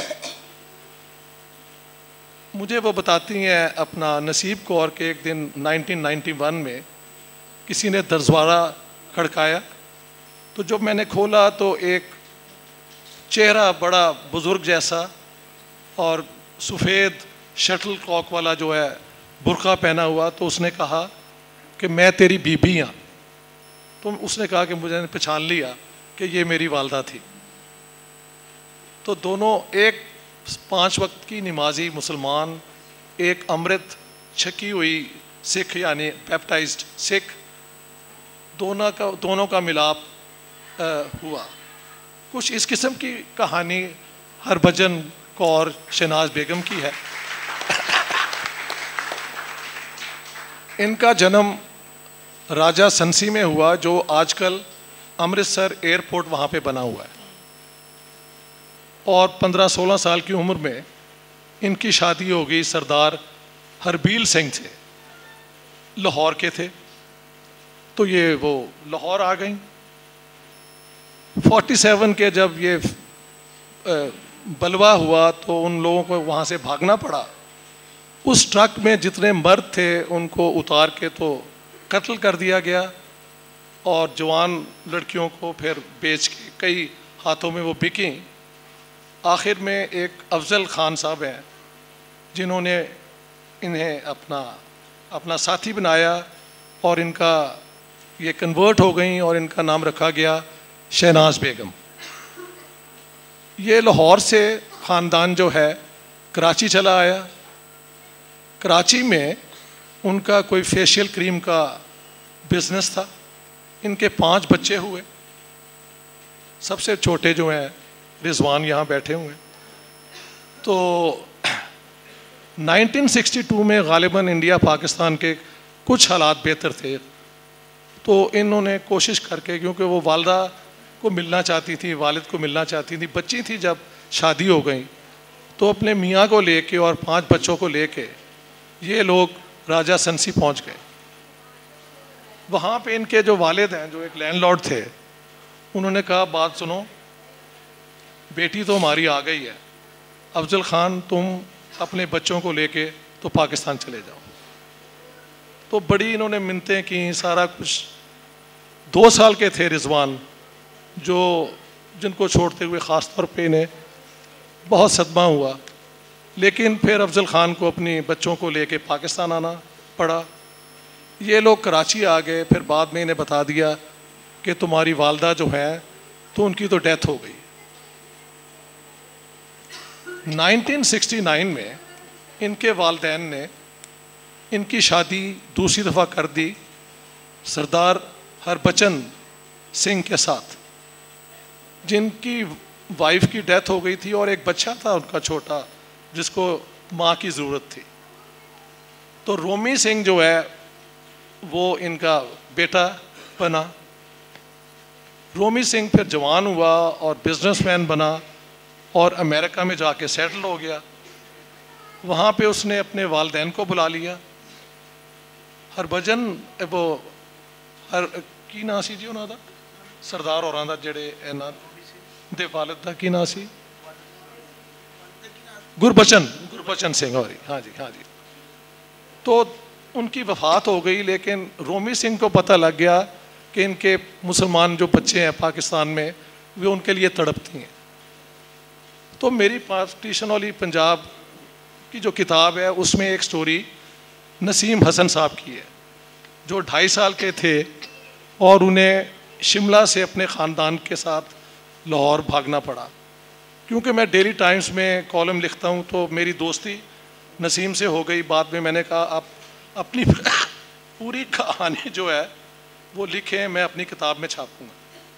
मुझे वो बताती हैं अपना नसीब कौर के एक दिन नाइनटीन नाइंटी वन में किसी ने दरवाज़ा खड़काया। तो जब मैंने खोला तो एक चेहरा बड़ा बुज़ुर्ग जैसा और सफ़ेद शटल कॉक वाला जो है बुर्का पहना हुआ। तो उसने कहा कि मैं तेरी बीबी हाँ। तो उसने कहा कि मुझे पहचान लिया कि ये मेरी वालदा थी। तो दोनों एक पाँच वक्त की नमाजी मुसलमान, एक अमृत छकी हुई सिख यानी बैप्टाइज्ड सिख, दोनों का दोनों का मिलाप हुआ। कुछ इस किस्म की कहानी हरभजन कौर शहनाज बेगम की है। इनका जन्म राजा संसी में हुआ, जो आजकल अमृतसर एयरपोर्ट वहाँ पे बना हुआ है, और पंद्रह सोलह साल की उम्र में इनकी शादी हो गई सरदार हरबील सिंह से, लाहौर के थे। तो ये वो लाहौर आ गई। सैंतालीस के जब ये बलवा हुआ तो उन लोगों को वहाँ से भागना पड़ा। उस ट्रक में जितने मर्द थे उनको उतार के तो कत्ल कर दिया गया, और जवान लड़कियों को फिर बेच के कई हाथों में वो बिकी। आखिर में एक अफजल खान साहब हैं जिन्होंने इन्हें अपना अपना साथी बनाया, और इनका ये कन्वर्ट हो गई और इनका नाम रखा गया शहनाज बेगम। ये लाहौर से ख़ानदान जो है कराची चला आया। कराची में उनका कोई फेशियल क्रीम का बिजनेस था। इनके पांच बच्चे हुए। सबसे छोटे जो हैं रिजवान यहाँ बैठे हुए। तो नाइनटीन सिक्सटी टू में गालिबन इंडिया पाकिस्तान के कुछ हालात बेहतर थे, तो इन्होंने कोशिश करके, क्योंकि वो वालदा को मिलना चाहती थी, वालिद को मिलना चाहती थी, बच्ची थी जब शादी हो गई, तो अपने मियाँ को लेके और पांच बच्चों को लेके ये लोग राजा संसी पहुँच गए। वहाँ पे इनके जो वालिद हैं, जो एक लैंडलॉर्ड थे, उन्होंने कहा बात सुनो, बेटी तो हमारी आ गई है, अफजल खान तुम अपने बच्चों को लेके तो पाकिस्तान चले जाओ। तो बड़ी इन्होंने मिन्नतें की, सारा कुछ। दो साल के थे रिजवान, जो जिनको छोड़ते हुए ख़ास तौर पे इन्हें बहुत सदमा हुआ, लेकिन फिर अफजल खान को अपनी बच्चों को लेके पाकिस्तान आना पड़ा। ये लोग कराची आ गए। फिर बाद में इन्हें बता दिया कि तुम्हारी वालदा जो है तो उनकी तो डेथ हो गई। नाइनटीन सिक्सटी नाइन में इनके वालिदैन ने इनकी शादी दूसरी दफ़ा कर दी सरदार हरबचन सिंह के साथ, जिनकी वाइफ की डेथ हो गई थी और एक बच्चा था उनका छोटा, जिसको माँ की ज़रूरत थी। तो रोमी सिंह जो है वो इनका बेटा बना। रोमी सिंह फिर जवान हुआ और बिजनेसमैन बना और अमेरिका में जाके सेटल हो गया। वहाँ पे उसने अपने वालिदैन को बुला लिया। हरभजन वो हर की ना सी जी उन्होंने सरदार होरां दा जेड़े इन्हां दे वालिद दा की ना सी, गुरबचन गुरबचन सिंह होरी, हाँ जी हाँ जी। तो उनकी वफात हो गई, लेकिन रोमी सिंह को पता लग गया कि इनके मुसलमान जो बच्चे हैं पाकिस्तान में वे उनके लिए तड़पती हैं। तो मेरी पार्टीशन वाली पंजाब की जो किताब है उसमें एक स्टोरी नसीम हसन साहब की है, जो ढाई साल के थे और उन्हें शिमला से अपने ख़ानदान के साथ लाहौर भागना पड़ा। क्योंकि मैं डेली टाइम्स में कॉलम लिखता हूँ तो मेरी दोस्ती नसीम से हो गई। बाद में मैंने कहा आप अपनी पूरी कहानी जो है वो लिखें, मैं अपनी किताब में छापूँगा।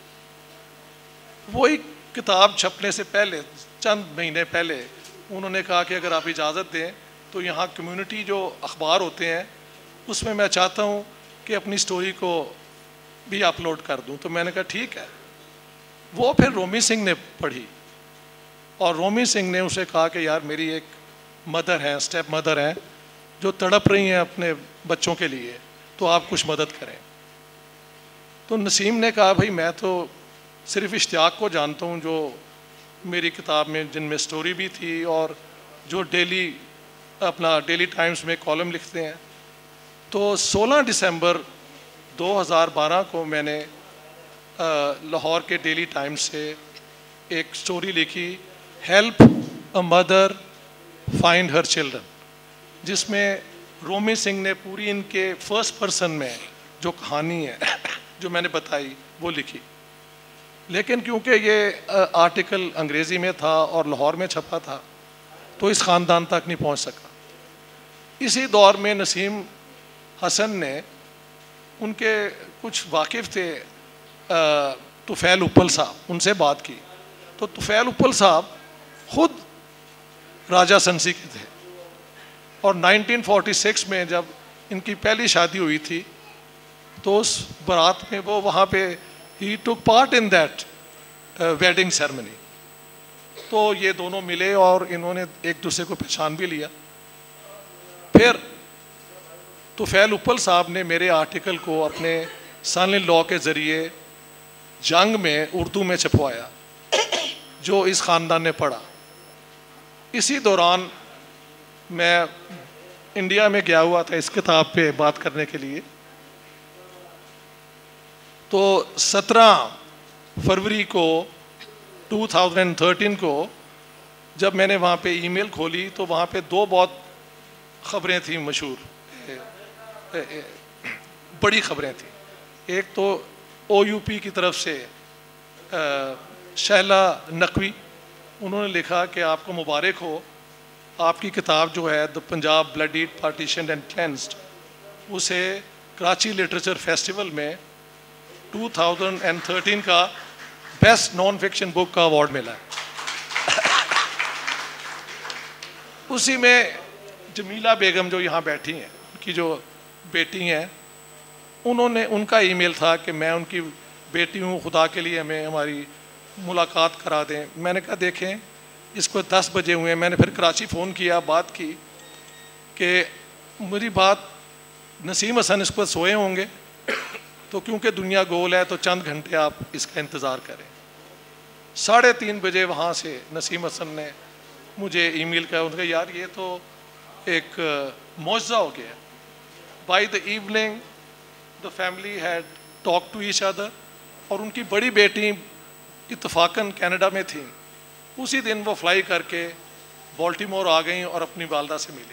वही किताब छपने से पहले चंद महीने पहले उन्होंने कहा कि अगर आप इजाज़त दें तो यहाँ कम्युनिटी जो अखबार होते हैं उसमें मैं चाहता हूँ कि अपनी स्टोरी को भी अपलोड कर दूँ। तो मैंने कहा ठीक है। वो फिर रोमी सिंह ने पढ़ी और रोमी सिंह ने उसे कहा कि यार मेरी एक मदर है, स्टेप मदर हैं, जो तड़प रही हैं अपने बच्चों के लिए, तो आप कुछ मदद करें। तो नसीम ने कहा भाई मैं तो सिर्फ इश्तियाक को जानता हूँ जो मेरी किताब में जिनमें स्टोरी भी थी और जो डेली अपना डेली टाइम्स में कॉलम लिखते हैं। तो सोलह दिसंबर दो हज़ार बारह को मैंने लाहौर के डेली टाइम्स से एक स्टोरी लिखी, help a mother find her children, जिसमें रोमी सिंह ने पूरी इनके फर्स्ट पर्सन में जो कहानी है जो मैंने बताई वो लिखी। लेकिन क्योंकि ये आर्टिकल अंग्रेज़ी में था और लाहौर में छपा था तो इस ख़ानदान तक नहीं पहुंच सका। इसी दौर में नसीम हसन ने, उनके कुछ वाकिफ़ थे तुफ़ैल उपल साहब, उनसे बात की तो तुफ़ैल उपल साहब खुद राजा संसी के थे और नाइनटीन फोर्टी सिक्स में जब इनकी पहली शादी हुई थी तो उस बारात में वो वहाँ पे ही took part in that wedding ceremony. तो ये दोनों मिले और इन्होंने एक दूसरे को पहचान भी लिया। फिर तुफ़ैल उपल साहब ने मेरे आर्टिकल को अपने सन इन लॉ के ज़रिए जंग में उर्दू में छपवाया जो इस ख़ानदान ने पढ़ा। इसी दौरान मैं इंडिया में गया हुआ था इस किताब पे बात करने के लिए। तो सत्रह फरवरी को टू थाउजेंड थर्टीन को जब मैंने वहाँ पे ईमेल खोली तो वहाँ पे दो बहुत ख़बरें थी मशहूर, बड़ी ख़बरें थी। एक तो ओ यू पी की तरफ से शैला नकवी, उन्होंने लिखा कि आपको मुबारक हो, आपकी किताब जो है the Punjab bloodied partition and cleansed, उसे कराची लिटरेचर फेस्टिवल में टू थाउजेंड थर्टीन का बेस्ट नॉन फिक्शन बुक का अवार्ड मिला है। उसी में जमीला बेगम जो यहाँ बैठी हैं, उनकी जो बेटी हैं, उन्होंने, उनका ईमेल था कि मैं उनकी बेटी हूँ, खुदा के लिए हमें हमारी मुलाकात करा दें। मैंने कहा देखें इसको दस बजे हुए हैं। मैंने फिर कराची फ़ोन किया, बात की कि मेरी बात नसीम हसन इस पर सोए होंगे तो क्योंकि दुनिया गोल है तो चंद घंटे आप इसका इंतज़ार करें। साढ़े तीन बजे वहाँ से नसीम हसन ने मुझे ईमेल किया, उनका यार ये तो एक मौजज़ा हो गया। By the evening the family had talk to each other और उनकी बड़ी बेटी इत्तफाकन कनाडा में थी। उसी दिन वो फ्लाई करके बाल्टीमोर आ गई और अपनी वालदा से मिली।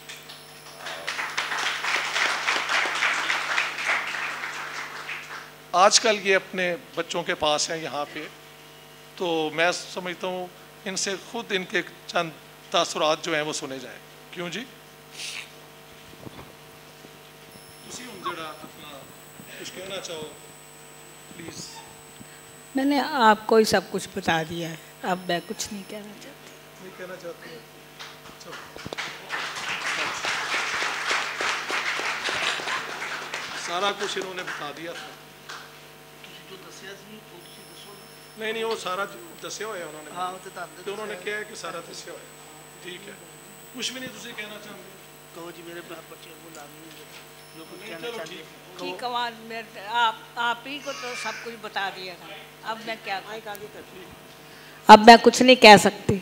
आजकल ये अपने बच्चों के पास हैं यहाँ पे, तो मैं समझता हूँ इनसे खुद इनके चंद तासुरात जो हैं वो सुने जाएं। क्यों जी? तुसी हुण जड़ा अपना कुछ कहना चाहो प्लीज़। मैंने आपको ही सब कुछ बता दिया है, अब मैं कुछ नहीं कहना चाहती। नहीं कहना चाहती? सारा कुछ इन्होंने बता दिया था। नहीं नहीं वो सारा दस्या हुआ है उन्होंने। हाँ तो उन्होंने क्या है कि सारा दस्या हुआ है। ठीक है, कुछ भी नहीं तुझे कहना चाहते? कहो जी मेरे बच्चे को जो कुछ कहना चाहते हैं। ठीक कमाल, मैं आप आप ही को तो सब कुछ बता दिया था, अब मैं क्या अब मैं कुछ नहीं कह सकती।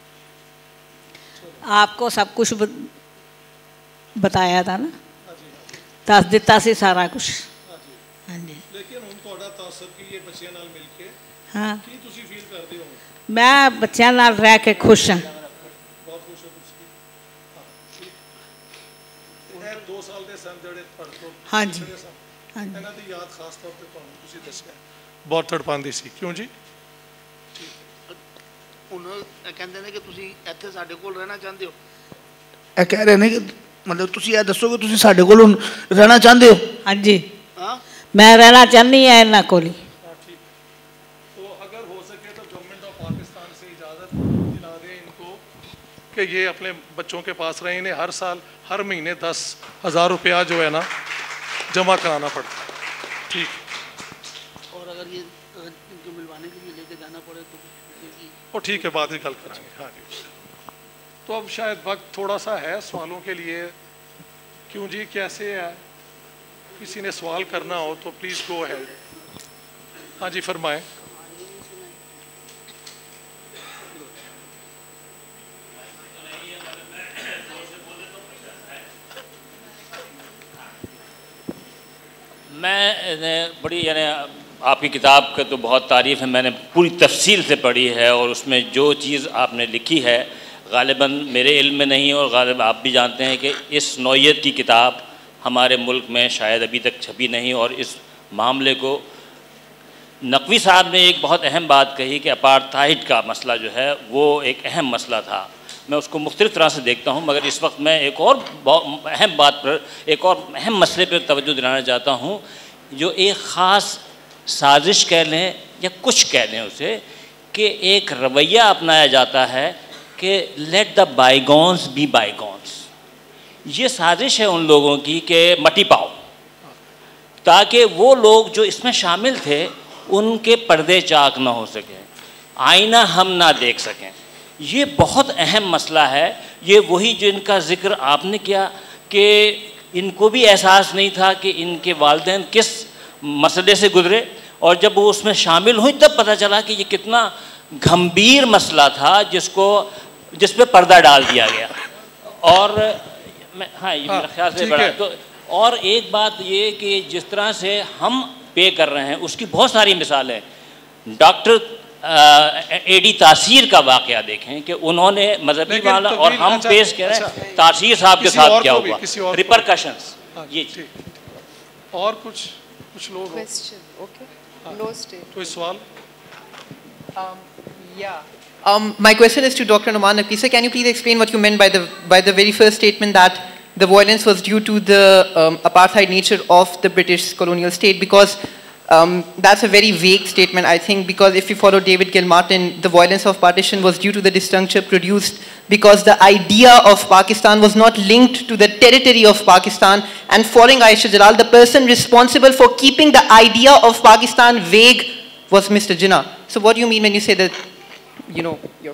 आपको सब कुछ बताया था ना, दस दिता सी सारा कुछ। हाँ जी, लेकिन हम थोड़ा तासर की ये बच्चियां नाल मिलके हाँ की तुसी फील करदे हो? मैं बच्चियां नाल रह के खुश हाँ। बहुत खुश हो तुसी? हाँ ठीक। ये दो साल दे सन जड़े पढ़ तो हाँ जी हाँ जी, ਇਹਨਾਂ ਦੀ ਯਾਦ ਖਾਸ ਤੌਰ ਤੇ ਤੁਹਾਨੂੰ ਤੁਸੀਂ ਦੱਸਿਆ ਬਹੁਤ ਤੜਪਾਉਂਦੀ ਸੀ। ਕਿਉਂ ਜੀ? ਹੁਣ ਇਹ ਕਹਿੰਦੇ ਨੇ ਕਿ ਤੁਸੀਂ ਇੱਥੇ ਸਾਡੇ ਕੋਲ ਰਹਿਣਾ ਚਾਹੁੰਦੇ ਹੋ। ਇਹ ਕਹਿ ਰਹੇ ਨੇ ਕਿ मतलब ਤੁਸੀਂ ਇਹ ਦੱਸੋ ਕਿ ਤੁਸੀਂ ਸਾਡੇ ਕੋਲ ਰਹਿਣਾ ਚਾਹੁੰਦੇ ਹੋ? हाँ जी हाँ, मैं रहना चाहनी है इन्हों को। तो अगर हो सके तो गवर्नमेंट ऑफ पाकिस्तान से इजाज़त दिला दें इनको कि ये अपने बच्चों के पास रहें। इन्हें हर साल हर महीने दस हज़ार रुपया जो है ना जमा कराना पड़ता है। ठीक। और अगर ये इनको मिलवाने के लिए लेके जाना पड़े तो और ठीक है, बाद में कल करेंगे। हाँ जी। तो अब शायद वक्त थोड़ा सा है सवालों के लिए। क्यों जी, कैसे है? किसी ने सवाल करना हो तो प्लीज़ गो अहेड। हाँ जी फरमाएं। मैं बड़ी यानी आपकी किताब का तो बहुत तारीफ़ है, मैंने पूरी तफसील से पढ़ी है और उसमें जो चीज़ आपने लिखी है गालिबन मेरे इल्म में नहीं, और गालिब आप भी जानते हैं कि इस नौइयत की किताब हमारे मुल्क में शायद अभी तक छपी नहीं। और इस मामले को नकवी साहब ने एक बहुत अहम बात कही कि अपार्थाइड का मसला जो है वो एक अहम मसला था। मैं उसको मुख्तलिफ तरह से देखता हूँ, मगर इस वक्त मैं एक और बहुत अहम बात पर, एक और अहम मसले पर तवज्जो दिलाना चाहता हूँ, जो एक ख़ास साजिश कह लें या कुछ कह लें उसे, कि एक रवैया अपनाया जाता है कि let the bygones be bygones. ये साजिश है उन लोगों की कि मटी पाओ, ताकि वो लोग जो इसमें शामिल थे उनके पर्दे चाक ना हो सकें, आईना हम ना देख सकें। ये बहुत अहम मसला है। ये वही जो इनका ज़िक्र आपने किया कि इनको भी एहसास नहीं था कि इनके वालिदैन किस मसले से गुजरे, और जब वो उसमें शामिल हुई तब पता चला कि ये कितना गंभीर मसला था जिसको जिस पे पर्दा डाल दिया गया। और मैं हाँ ये मेरा ख्याल से बड़ा तो, और एक बात ये कि जिस तरह से हम पे कर रहे हैं उसकी बहुत सारी मिसालें। डॉक्टर एडी तासीर का वाक़या देखें कि उन्होंने मजहबी वाला और हम पेश करें तासीर साहब के साथ क्या हुआ, रिपरकशंस। ये और कुछ कुछ लोग क्वेश्चन ओके नो स्टेट कोई सवाल? या Um, my question is to Doctor Nouman Naqvi. Sir, can you please explain what you meant by the by the very first statement that the violence was due to the um, apartheid nature of the British colonial state? Because um, that's a very vague statement, I think, because if you follow David Gilmartin, the violence of partition was due to the disjuncture produced because the idea of Pakistan was not linked to the territory of Pakistan. And following Aisha Jalal, the person responsible for keeping the idea of Pakistan vague was Mister Jinnah. So what do you mean when you say that? You know, your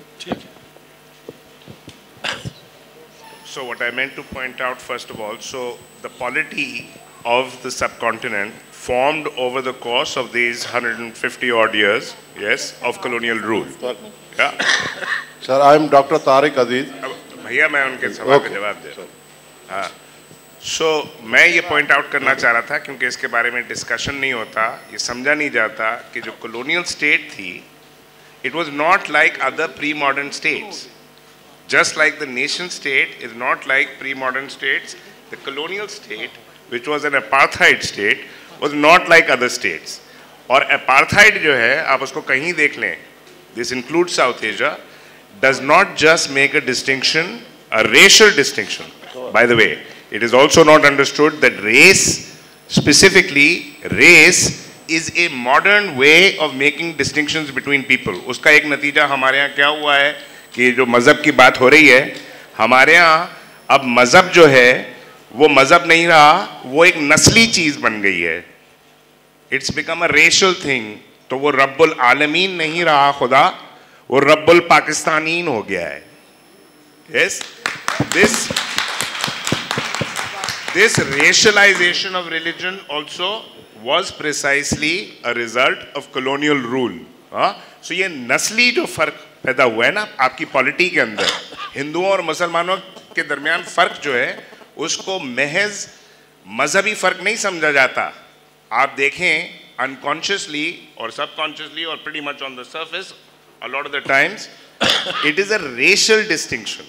so what I meant to point out first of all, so the polity of the subcontinent formed over the course of these one hundred fifty odd years, yes, of colonial rule. Yeah. Sir, I am Doctor Tariq Aziz. भैया मैं उनके सवाल का जवाब दे रहा हूँ। हाँ, so मैं ये point out करना चाह रहा था क्योंकि इसके बारे में discussion नहीं होता, ये समझा नहीं जाता कि जो colonial state थी, it was not like other pre-modern states. Just like the nation state is not like pre-modern states, the colonial state, which was an apartheid state, was not like other states. और apartheid जो है, आप उसको कहीं देख लें, this includes South Asia, does not just make a distinction, a racial distinction. By the way, it is also not understood that race, specifically race, is a modern way of making distinctions between people. उसका एक नतीजा हमारे यहाँ क्या हुआ है कि जो मज़हब की बात हो रही है, हमारे यहाँ अब मज़हब जो है वो मज़हब नहीं रहा, वो एक नस्ली चीज़ बन गई है. It's become a racial thing. तो वो रब्बुल आलमीन नहीं रहा खुदा, वो रब्बुल पाकिस्तानीन हो गया है. Yes, this this racialization of religion also was precisely a result of colonial rule. हाँ, so ये नस्ली जो फर्क पैदा हुआ है ना आपकी पॉलिटी के अंदर, हिंदुओं और मुसलमानों के दरमियान फर्क जो है उसको महज मजहबी फर्क नहीं समझा जाता. आप देखें unconsciously or subconsciously or pretty much on the surface, a lot of the times, it is a racial distinction.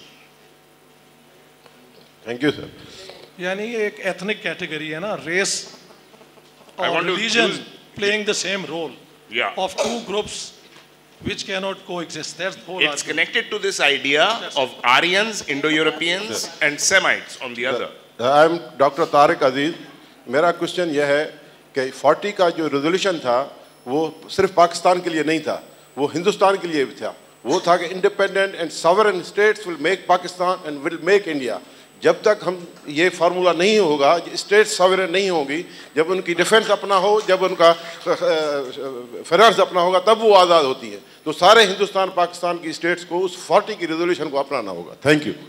Thank you, sir. यानी ये एक ethnic category है ना, race I or want to religion use- playing the same role Yeah. of two groups which cannot coexist. That's the whole It's argument. connected to this idea of Aryans, Indo-Europeans and Semites on the other. I am doctor Tariq Aziz. मेरा question यह है कि forty का जो resolution था वो सिर्फ पाकिस्तान के लिए नहीं था, वो हिंदुस्तान के लिए भी था. वो था कि independent and sovereign states will make Pakistan and will make India. जब तक हम ये फार्मूला नहीं होगा, स्टेट सॉवरेन नहीं होगी, जब उनकी डिफेंस अपना हो, जब उनका फाइनेंस अपना होगा, तब वो आज़ाद होती है. तो सारे हिंदुस्तान पाकिस्तान की स्टेट्स को उस फोर्टी की रेजोल्यूशन को अपनाना होगा. Thank you.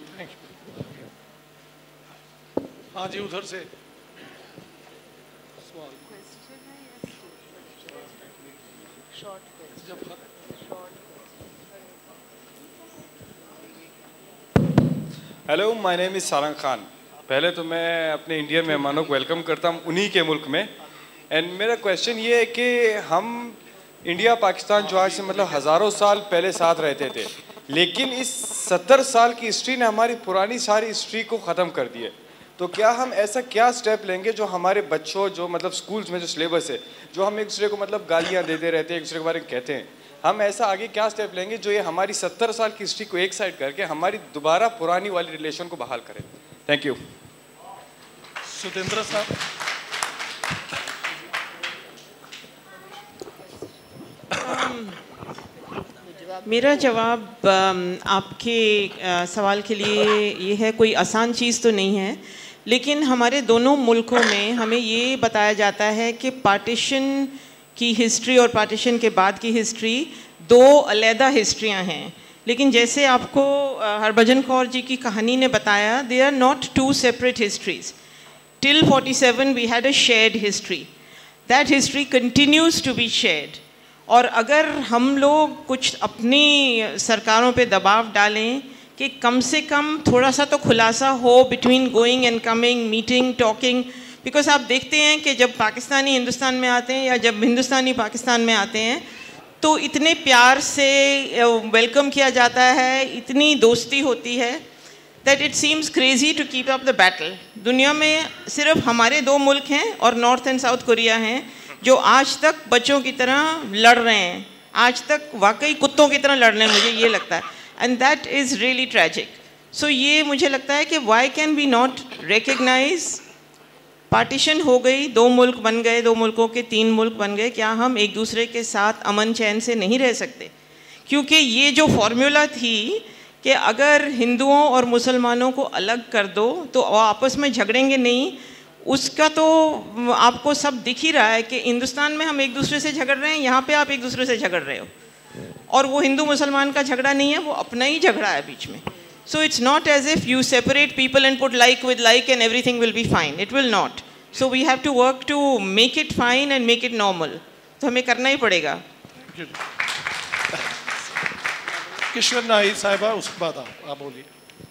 हाँ जी, उधर से hello, my name is Sarang Khan. पहले तो मैं अपने इंडियन मेहमानों को वेलकम करता हूँ उन्हीं के मुल्क में. एंड मेरा क्वेश्चन ये है कि हम इंडिया पाकिस्तान जो आज से मतलब हज़ारों साल पहले साथ रहते थे, लेकिन इस सत्तर साल की हिस्ट्री ने हमारी पुरानी सारी हिस्ट्री को ख़त्म कर दी है. तो क्या हम ऐसा क्या स्टेप लेंगे जो हमारे बच्चों, जो मतलब स्कूल्स में जो सिलेबस है, जो हम एक दूसरे को मतलब गालियाँ देते रहते हैं, एक दूसरे के बारे में कहते हैं, हम ऐसा आगे क्या स्टेप लेंगे जो ये हमारी सत्तर साल की हिस्ट्री को एक साइड करके हमारी दोबारा पुरानी वाली रिलेशन को बहाल करे? Thank you. सुदेंद्र साहब। मेरा जवाब आपके सवाल के लिए ये है, कोई आसान चीज़ तो नहीं है, लेकिन हमारे दोनों मुल्कों में हमें ये बताया जाता है कि पार्टीशन की हिस्ट्री और पार्टीशन के बाद की हिस्ट्री दो अलहदा हिस्ट्रियाँ हैं। लेकिन जैसे आपको हरभजन कौर जी की कहानी ने बताया, they are not two separate histories. Till forty seven we had a shared history, that history continues to be shared. और अगर हम लोग कुछ अपनी सरकारों पे दबाव डालें कि कम से कम थोड़ा सा तो खुलासा हो between going and coming, meeting, talking, because आप देखते हैं कि जब पाकिस्तानी हिंदुस्तान में आते हैं या जब हिंदुस्तानी पाकिस्तान में आते हैं तो इतने प्यार से वेलकम किया जाता है, इतनी दोस्ती होती है, that it seems crazy to keep up the battle. दुनिया में सिर्फ हमारे दो मुल्क हैं और नॉर्थ एंड साउथ कोरिया हैं जो आज तक बच्चों की तरह लड़ रहे हैं, आज तक वाकई कुत्तों की तरह लड़ रहे हैं, मुझे ये लगता है, and that is really tragic. So ये मुझे लगता है कि why can we not recognise, partition हो गई, दो मुल्क बन गए, दो मुल्कों के तीन मुल्क बन गए, क्या हम एक दूसरे के साथ अमन चैन से नहीं रह सकते? क्योंकि ये जो फॉर्मूला थी कि अगर हिंदुओं और मुसलमानों को अलग कर दो तो वो आपस में झगड़ेंगे नहीं, उसका तो आपको सब दिख ही रहा है कि हिंदुस्तान में हम एक दूसरे से झगड़ रहे हैं, यहाँ पे आप एक दूसरे से झगड़ रहे हो, और वो हिंदू मुसलमान का झगड़ा नहीं है, वो अपना ही झगड़ा है बीच में। So it's not as if you separate people and put like with like and everything will be fine. It will not. So we have to work to make it fine and make it normal. तो हमें करना ही पड़ेगा। किशोर नाई साहिबा, उसके बाद आप आप बोलिए।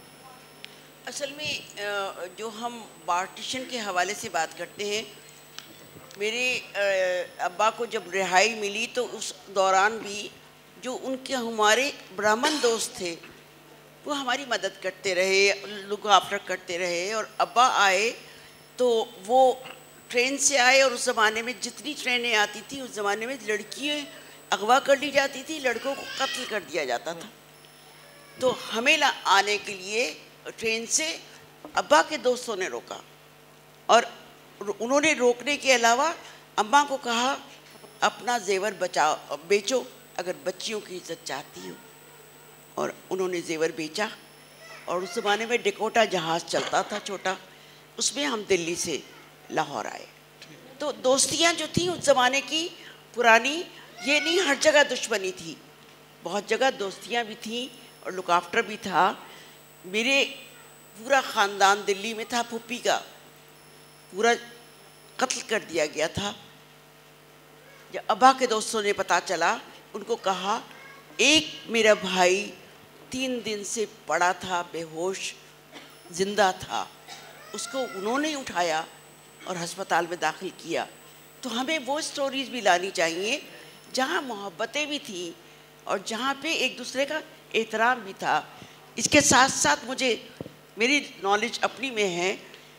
असल में जो हम पार्टीशन के हवाले से बात करते हैं, मेरे अब्बा को जब रिहाई मिली तो उस दौरान भी जो उनके हमारे ब्राह्मण दोस्त थे वो हमारी मदद करते रहे, लुक आफ्टर करते रहे, और अब्बा आए तो वो ट्रेन से आए, और उस ज़माने में जितनी ट्रेनें आती थी उस ज़माने में लड़कियाँ अगवा कर ली जाती थी, लड़कों को कत्ल कर दिया जाता था। तो हमें आने के लिए ट्रेन से अब्बा के दोस्तों ने रोका, और उन्होंने रोकने के अलावा अम्मा को कहा अपना जेवर बचाओ, बेचो अगर बच्चियों की इज्जत चाहती हो। और उन्होंने जेवर बेचा, और उस ज़माने में डकोटा जहाज़ चलता था छोटा, उसमें हम दिल्ली से लाहौर आए। तो दोस्तियाँ जो थी उस ज़माने की पुरानी, ये नहीं हर जगह दुश्मनी थी, बहुत जगह दोस्तियाँ भी थी और लुक आफ्टर भी था। मेरे पूरा ख़ानदान दिल्ली में था, फूफी का पूरा कत्ल कर दिया गया था। जब अब्बा के दोस्तों ने पता चला, उनको कहा एक मेरा भाई तीन दिन से पड़ा था, बेहोश जिंदा था, उसको उन्होंने उठाया और अस्पताल में दाखिल किया। तो हमें वो स्टोरीज़ भी लानी चाहिए जहाँ मोहब्बतें भी थी और जहाँ पे एक दूसरे का एहतराम भी था। इसके साथ साथ मुझे मेरी नॉलेज अपनी में है,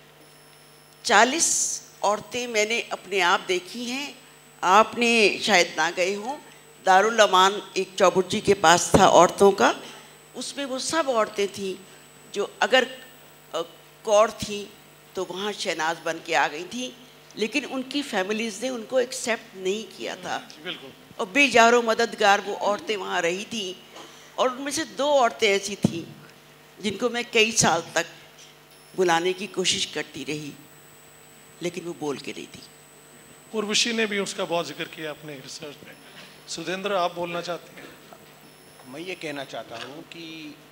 चालीस औरतें मैंने अपने आप देखी हैं, आपने शायद ना गए हों। दारुल अमान एक चौबुर्जी के पास था औरतों का, उसमें वो सब औरतें थीं जो अगर कौर थी तो वहाँ शहनाज बन के आ गई थी, लेकिन उनकी फैमिलीज़ ने उनको एक्सेप्ट नहीं किया था, और बेजारो मददगार वो औरतें वहाँ रही थी। और उनमें से दो औरतें ऐसी थीं जिनको मैं कई साल तक बुलाने की कोशिश करती रही, लेकिन वो बोल के नहीं थी। उर्वशी ने भी उसका बहुत जिक्र किया अपने रिसर्च में। सुदेंद्र, आप बोलना चाहते हैं? मैं ये कहना चाहता हूँ कि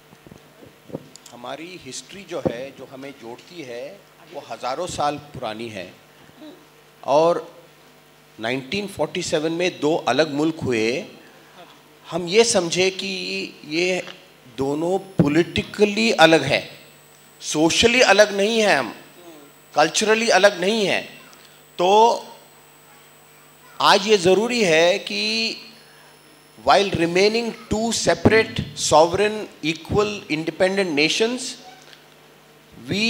हमारी हिस्ट्री जो है, जो हमें जोड़ती है, वो हज़ारों साल पुरानी है, और नाइनटीन फोर्टी सेवन में दो अलग मुल्क हुए, हम ये समझे कि ये दोनों पॉलिटिकली अलग है, सोशली अलग नहीं है, हम कल्चरली अलग नहीं है। तो आज ये ज़रूरी है कि while remaining two separate sovereign equal independent nations, we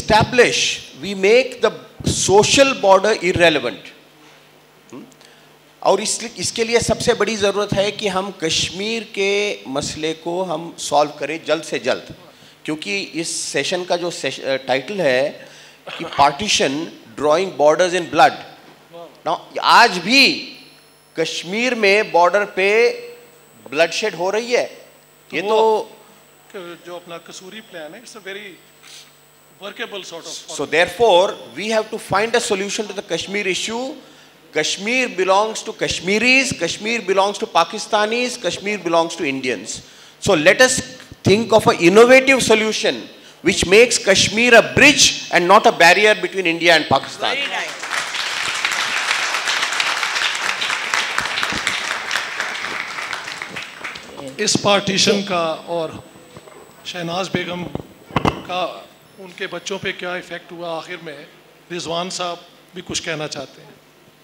establish, we make the social border irrelevant. और इस इसके लिए सबसे बड़ी ज़रूरत है कि हम कश्मीर के मसले को हम सॉल्व करें जल्द से जल्द, क्योंकि इस सेशन का जो टाइटल है कि partition drawing borders in blood. ना आज भी कश्मीर में बॉर्डर पे ब्लड शेड हो रही है। ये तो जो अपना कसूरी प्लान है, it's a very workable sort of. So therefore we have to find a solution to the Kashmir issue. Kashmir belongs to Kashmiris, Kashmir belongs to Pakistanis, Kashmir belongs to Indians. So let us think of an innovative solution which makes Kashmir a bridge and not a barrier between India and Pakistan. Very nice. इस partition का और शहनाज बेगम का उनके बच्चों पे क्या effect हुआ, आखिर में रिजवान साहब भी कुछ कहना चाहते हैं।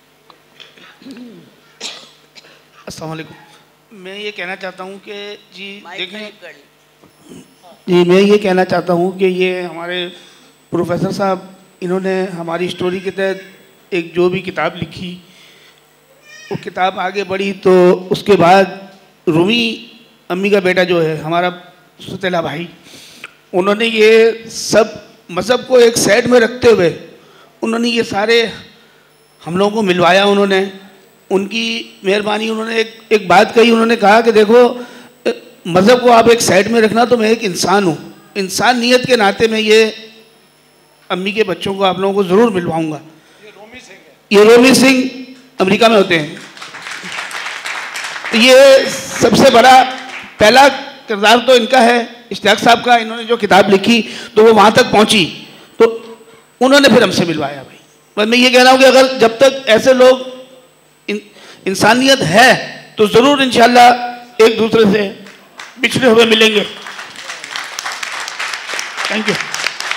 अस्सलाम वालेकुम। मैं ये कहना चाहता हूँ कि जी देखिए, जी मैं ये कहना चाहता हूँ कि ये हमारे प्रोफेसर साहब, इन्होंने हमारी स्टोरी के तहत एक जो भी किताब लिखी, वो किताब आगे बढ़ी तो उसके बाद रूमी अम्मी का बेटा जो है हमारा सुतेला भाई, उन्होंने ये सब मज़हब को एक साइड में रखते हुए उन्होंने ये सारे हम लोगों को मिलवाया। उन्होंने उनकी मेहरबानी, उन्होंने एक एक बात कही, उन्होंने कहा कि देखो मज़हब को आप एक साइड में रखना, तो मैं एक इंसान हूँ, इंसानियत के नाते मैं ये अम्मी के बच्चों को आप लोगों को ज़रूर मिलवाऊँगा। ये रोमी सिंह अमेरिका में होते हैं। ये सबसे बड़ा पहला किरदार तो इनका है, इश्तियाक साहब का। इन्होंने जो किताब लिखी तो वो वहाँ तक पहुँची, तो उन्होंने फिर हमसे मिलवाया। भाई बस मैं ये कह रहा हूँ कि अगर जब तक ऐसे लोग इन, इंसानियत है तो ज़रूर इंशाल्लाह एक दूसरे से बिछड़े हुए मिलेंगे। Thank you.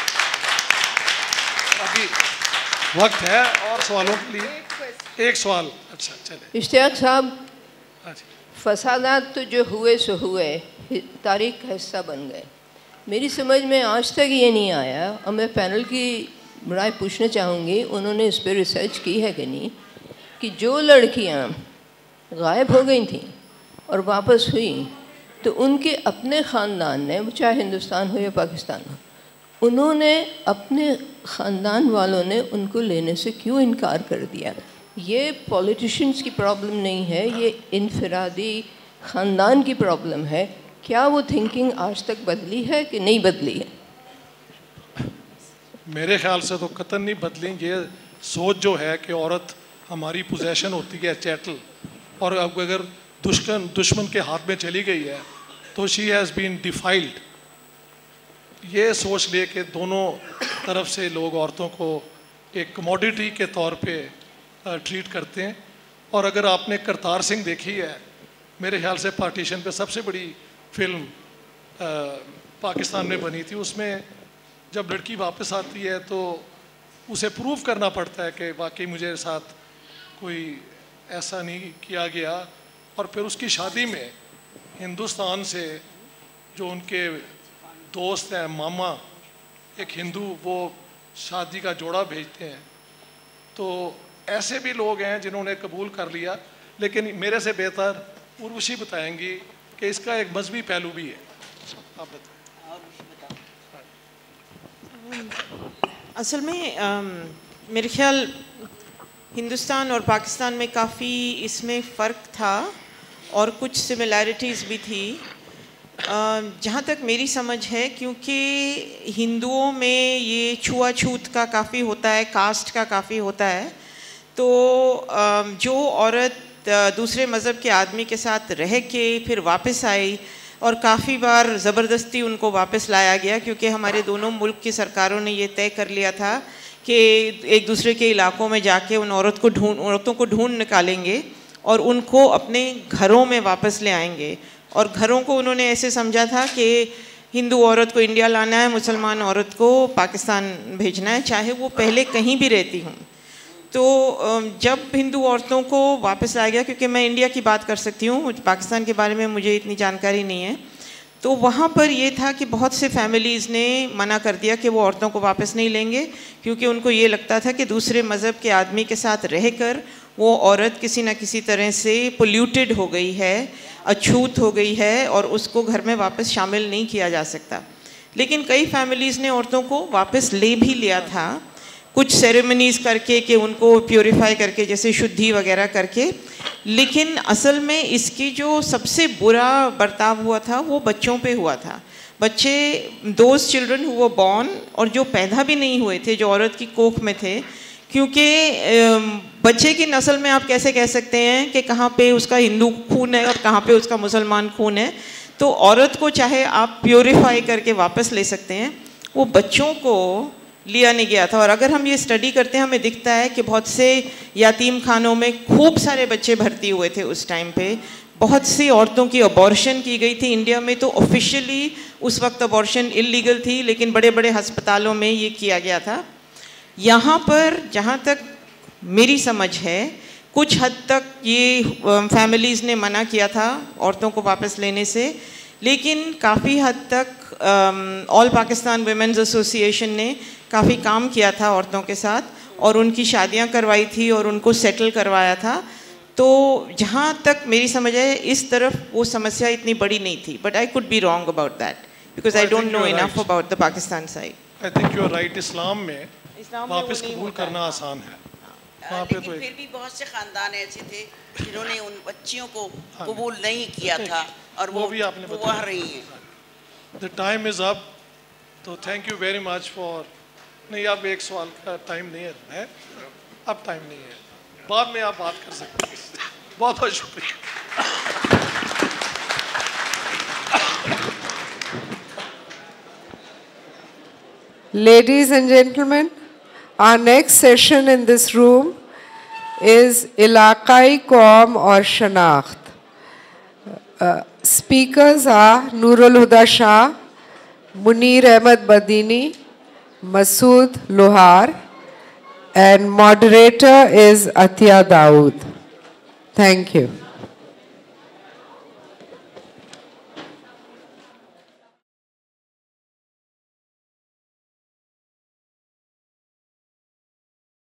अभी वक्त है और सवालों के लिए। एक सवाल। अच्छा चले। इश्तियाक साहब, फसादात तो जो हुए सो हुए, तारीख का हिस्सा बन गए। मेरी समझ में आज तक ये नहीं आया, और मैं पैनल की राय पूछना चाहूँगी, उन्होंने इस पर रिसर्च की है कि नहीं, कि जो लड़कियाँ गायब हो गई थीं और वापस हुई, तो उनके अपने ख़ानदान ने, चाहे हिंदुस्तान हो या पाकिस्तान हो, उन्होंने अपने ख़ानदान वालों ने उनको लेने से क्यों इनकार कर दिया? ये पॉलिटिशियंस की प्रॉब्लम नहीं है, ये इनफरादी ख़ानदान की प्रॉब्लम है। क्या वो थिंकिंग आज तक बदली है कि नहीं बदली है? मेरे ख्याल से तो कतई नहीं बदली। ये सोच जो है कि औरत हमारी पोजेशन होती है, चैटल, और अब अगर दुश्मन दुश्मन के हाथ में चली गई है तो शी हैज़ बीन डिफाइल्ड। ये सोच ले कि दोनों तरफ से लोग औरतों को एक कमोडिटी के तौर पे ट्रीट करते हैं। और अगर आपने करतार सिंह देखी है, मेरे ख्याल से पार्टीशन पे सबसे बड़ी फिल्म आ, पाकिस्तान में बनी थी। उसमें जब लड़की वापस आती है तो उसे प्रूव करना पड़ता है कि वाकई मुझे साथ कोई ऐसा नहीं किया गया। और फिर उसकी शादी में हिंदुस्तान से जो उनके दोस्त हैं, मामा एक हिंदू, वो शादी का जोड़ा भेजते हैं। तो ऐसे भी लोग हैं जिन्होंने कबूल कर लिया, लेकिन मेरे से बेहतर उर्वशी बताएंगी कि इसका एक मजहबी पहलू भी है। आप बताएं। असल में आम, मेरे ख्याल हिंदुस्तान और पाकिस्तान में काफ़ी इसमें फ़र्क था और कुछ सिमिलैरिटीज़ भी थी, जहाँ तक मेरी समझ है, क्योंकि हिंदुओं में ये छुआछूत का काफ़ी होता है, कास्ट का काफ़ी होता है। तो जो औरत दूसरे मज़हब के आदमी के साथ रह के फिर वापस आई, और काफ़ी बार ज़बरदस्ती उनको वापस लाया गया, क्योंकि हमारे दोनों मुल्क की सरकारों ने ये तय कर लिया था कि एक दूसरे के इलाकों में जाके उन औरत को ढूंढ औरतों को ढूंढ निकालेंगे और उनको अपने घरों में वापस ले आएंगे। और घरों को उन्होंने ऐसे समझा था कि हिंदू औरत को इंडिया लाना है, मुसलमान औरत को पाकिस्तान भेजना है, चाहे वो पहले कहीं भी रहती हूँ। तो जब हिंदू औरतों को वापस लाया गया, क्योंकि मैं इंडिया की बात कर सकती हूँ, पाकिस्तान के बारे में मुझे इतनी जानकारी नहीं है, तो वहाँ पर ये था कि बहुत से फैमिलीज़ ने मना कर दिया कि वो औरतों को वापस नहीं लेंगे, क्योंकि उनको ये लगता था कि दूसरे मज़हब के आदमी के साथ रहकर वो औरत किसी ना किसी तरह से पोल्यूटेड हो गई है, अछूत हो गई है और उसको घर में वापस शामिल नहीं किया जा सकता। लेकिन कई फैमिलीज़ ने औरतों को वापस ले भी लिया था, कुछ सेरेमनीज़ करके कि उनको प्योरीफाई करके, जैसे शुद्धि वगैरह करके। लेकिन असल में इसकी जो सबसे बुरा बर्ताव हुआ था वो बच्चों पे हुआ था। बच्चे, those children who were born, और जो पैदा भी नहीं हुए थे, जो औरत की कोख में थे, क्योंकि बच्चे की नस्ल में आप कैसे कह सकते हैं कि कहाँ पे उसका हिंदू खून है और कहाँ पे उसका मुसलमान खून है। तो औरत को चाहे आप प्योरीफाई करके वापस ले सकते हैं, वो बच्चों को लिया नहीं गया था। और अगर हम ये स्टडी करते हैं, हमें दिखता है कि बहुत से यतीम खानों में खूब सारे बच्चे भर्ती हुए थे उस टाइम पे। बहुत सी औरतों की अबॉर्शन की गई थी। इंडिया में तो ऑफिशियली उस वक्त अबॉर्शन इलीगल थी, लेकिन बड़े बड़े अस्पतालों में ये किया गया था। यहाँ पर जहाँ तक मेरी समझ है, कुछ हद तक ये फैमिलीज़ ने मना किया था औरतों को वापस लेने से, लेकिन काफ़ी हद तक ऑल पाकिस्तान वुमेन्स एसोसिएशन ने काफ़ी काम किया था औरतों के साथ और उनकी शादियां करवाई थी और उनको सेटल करवाया था। तो जहाँ तक मेरी समझ है, इस तरफ वो समस्या इतनी बड़ी नहीं थी। But I could be wrong about that because I don't know enough about the Pakistan side. I think you are right. इस्लाम में वापस कबूल करना आसान है। आ, लेकिन तो फिर भी बहुत से ख़ानदान ऐसे थे जिन्होंने उन बच्चियों को कबूल नहीं किया था और वो, वो भी आपने बता रही हैं। द टाइम इज़ अप, तो thank you very much for. नहीं, अब एक सवाल का टाइम नहीं है, अब टाइम नहीं है, बाद में आप बात कर सकते हैं। बहुत बहुत शुक्रिया। Ladies and gentlemen, our next session in this room is Ilaqai Qaum or Shanakht. Uh, speakers are Noorul Huda Shah, Munir Ahmed Badini, Masood Lohar, and moderator is Atiya Dawood. Thank you.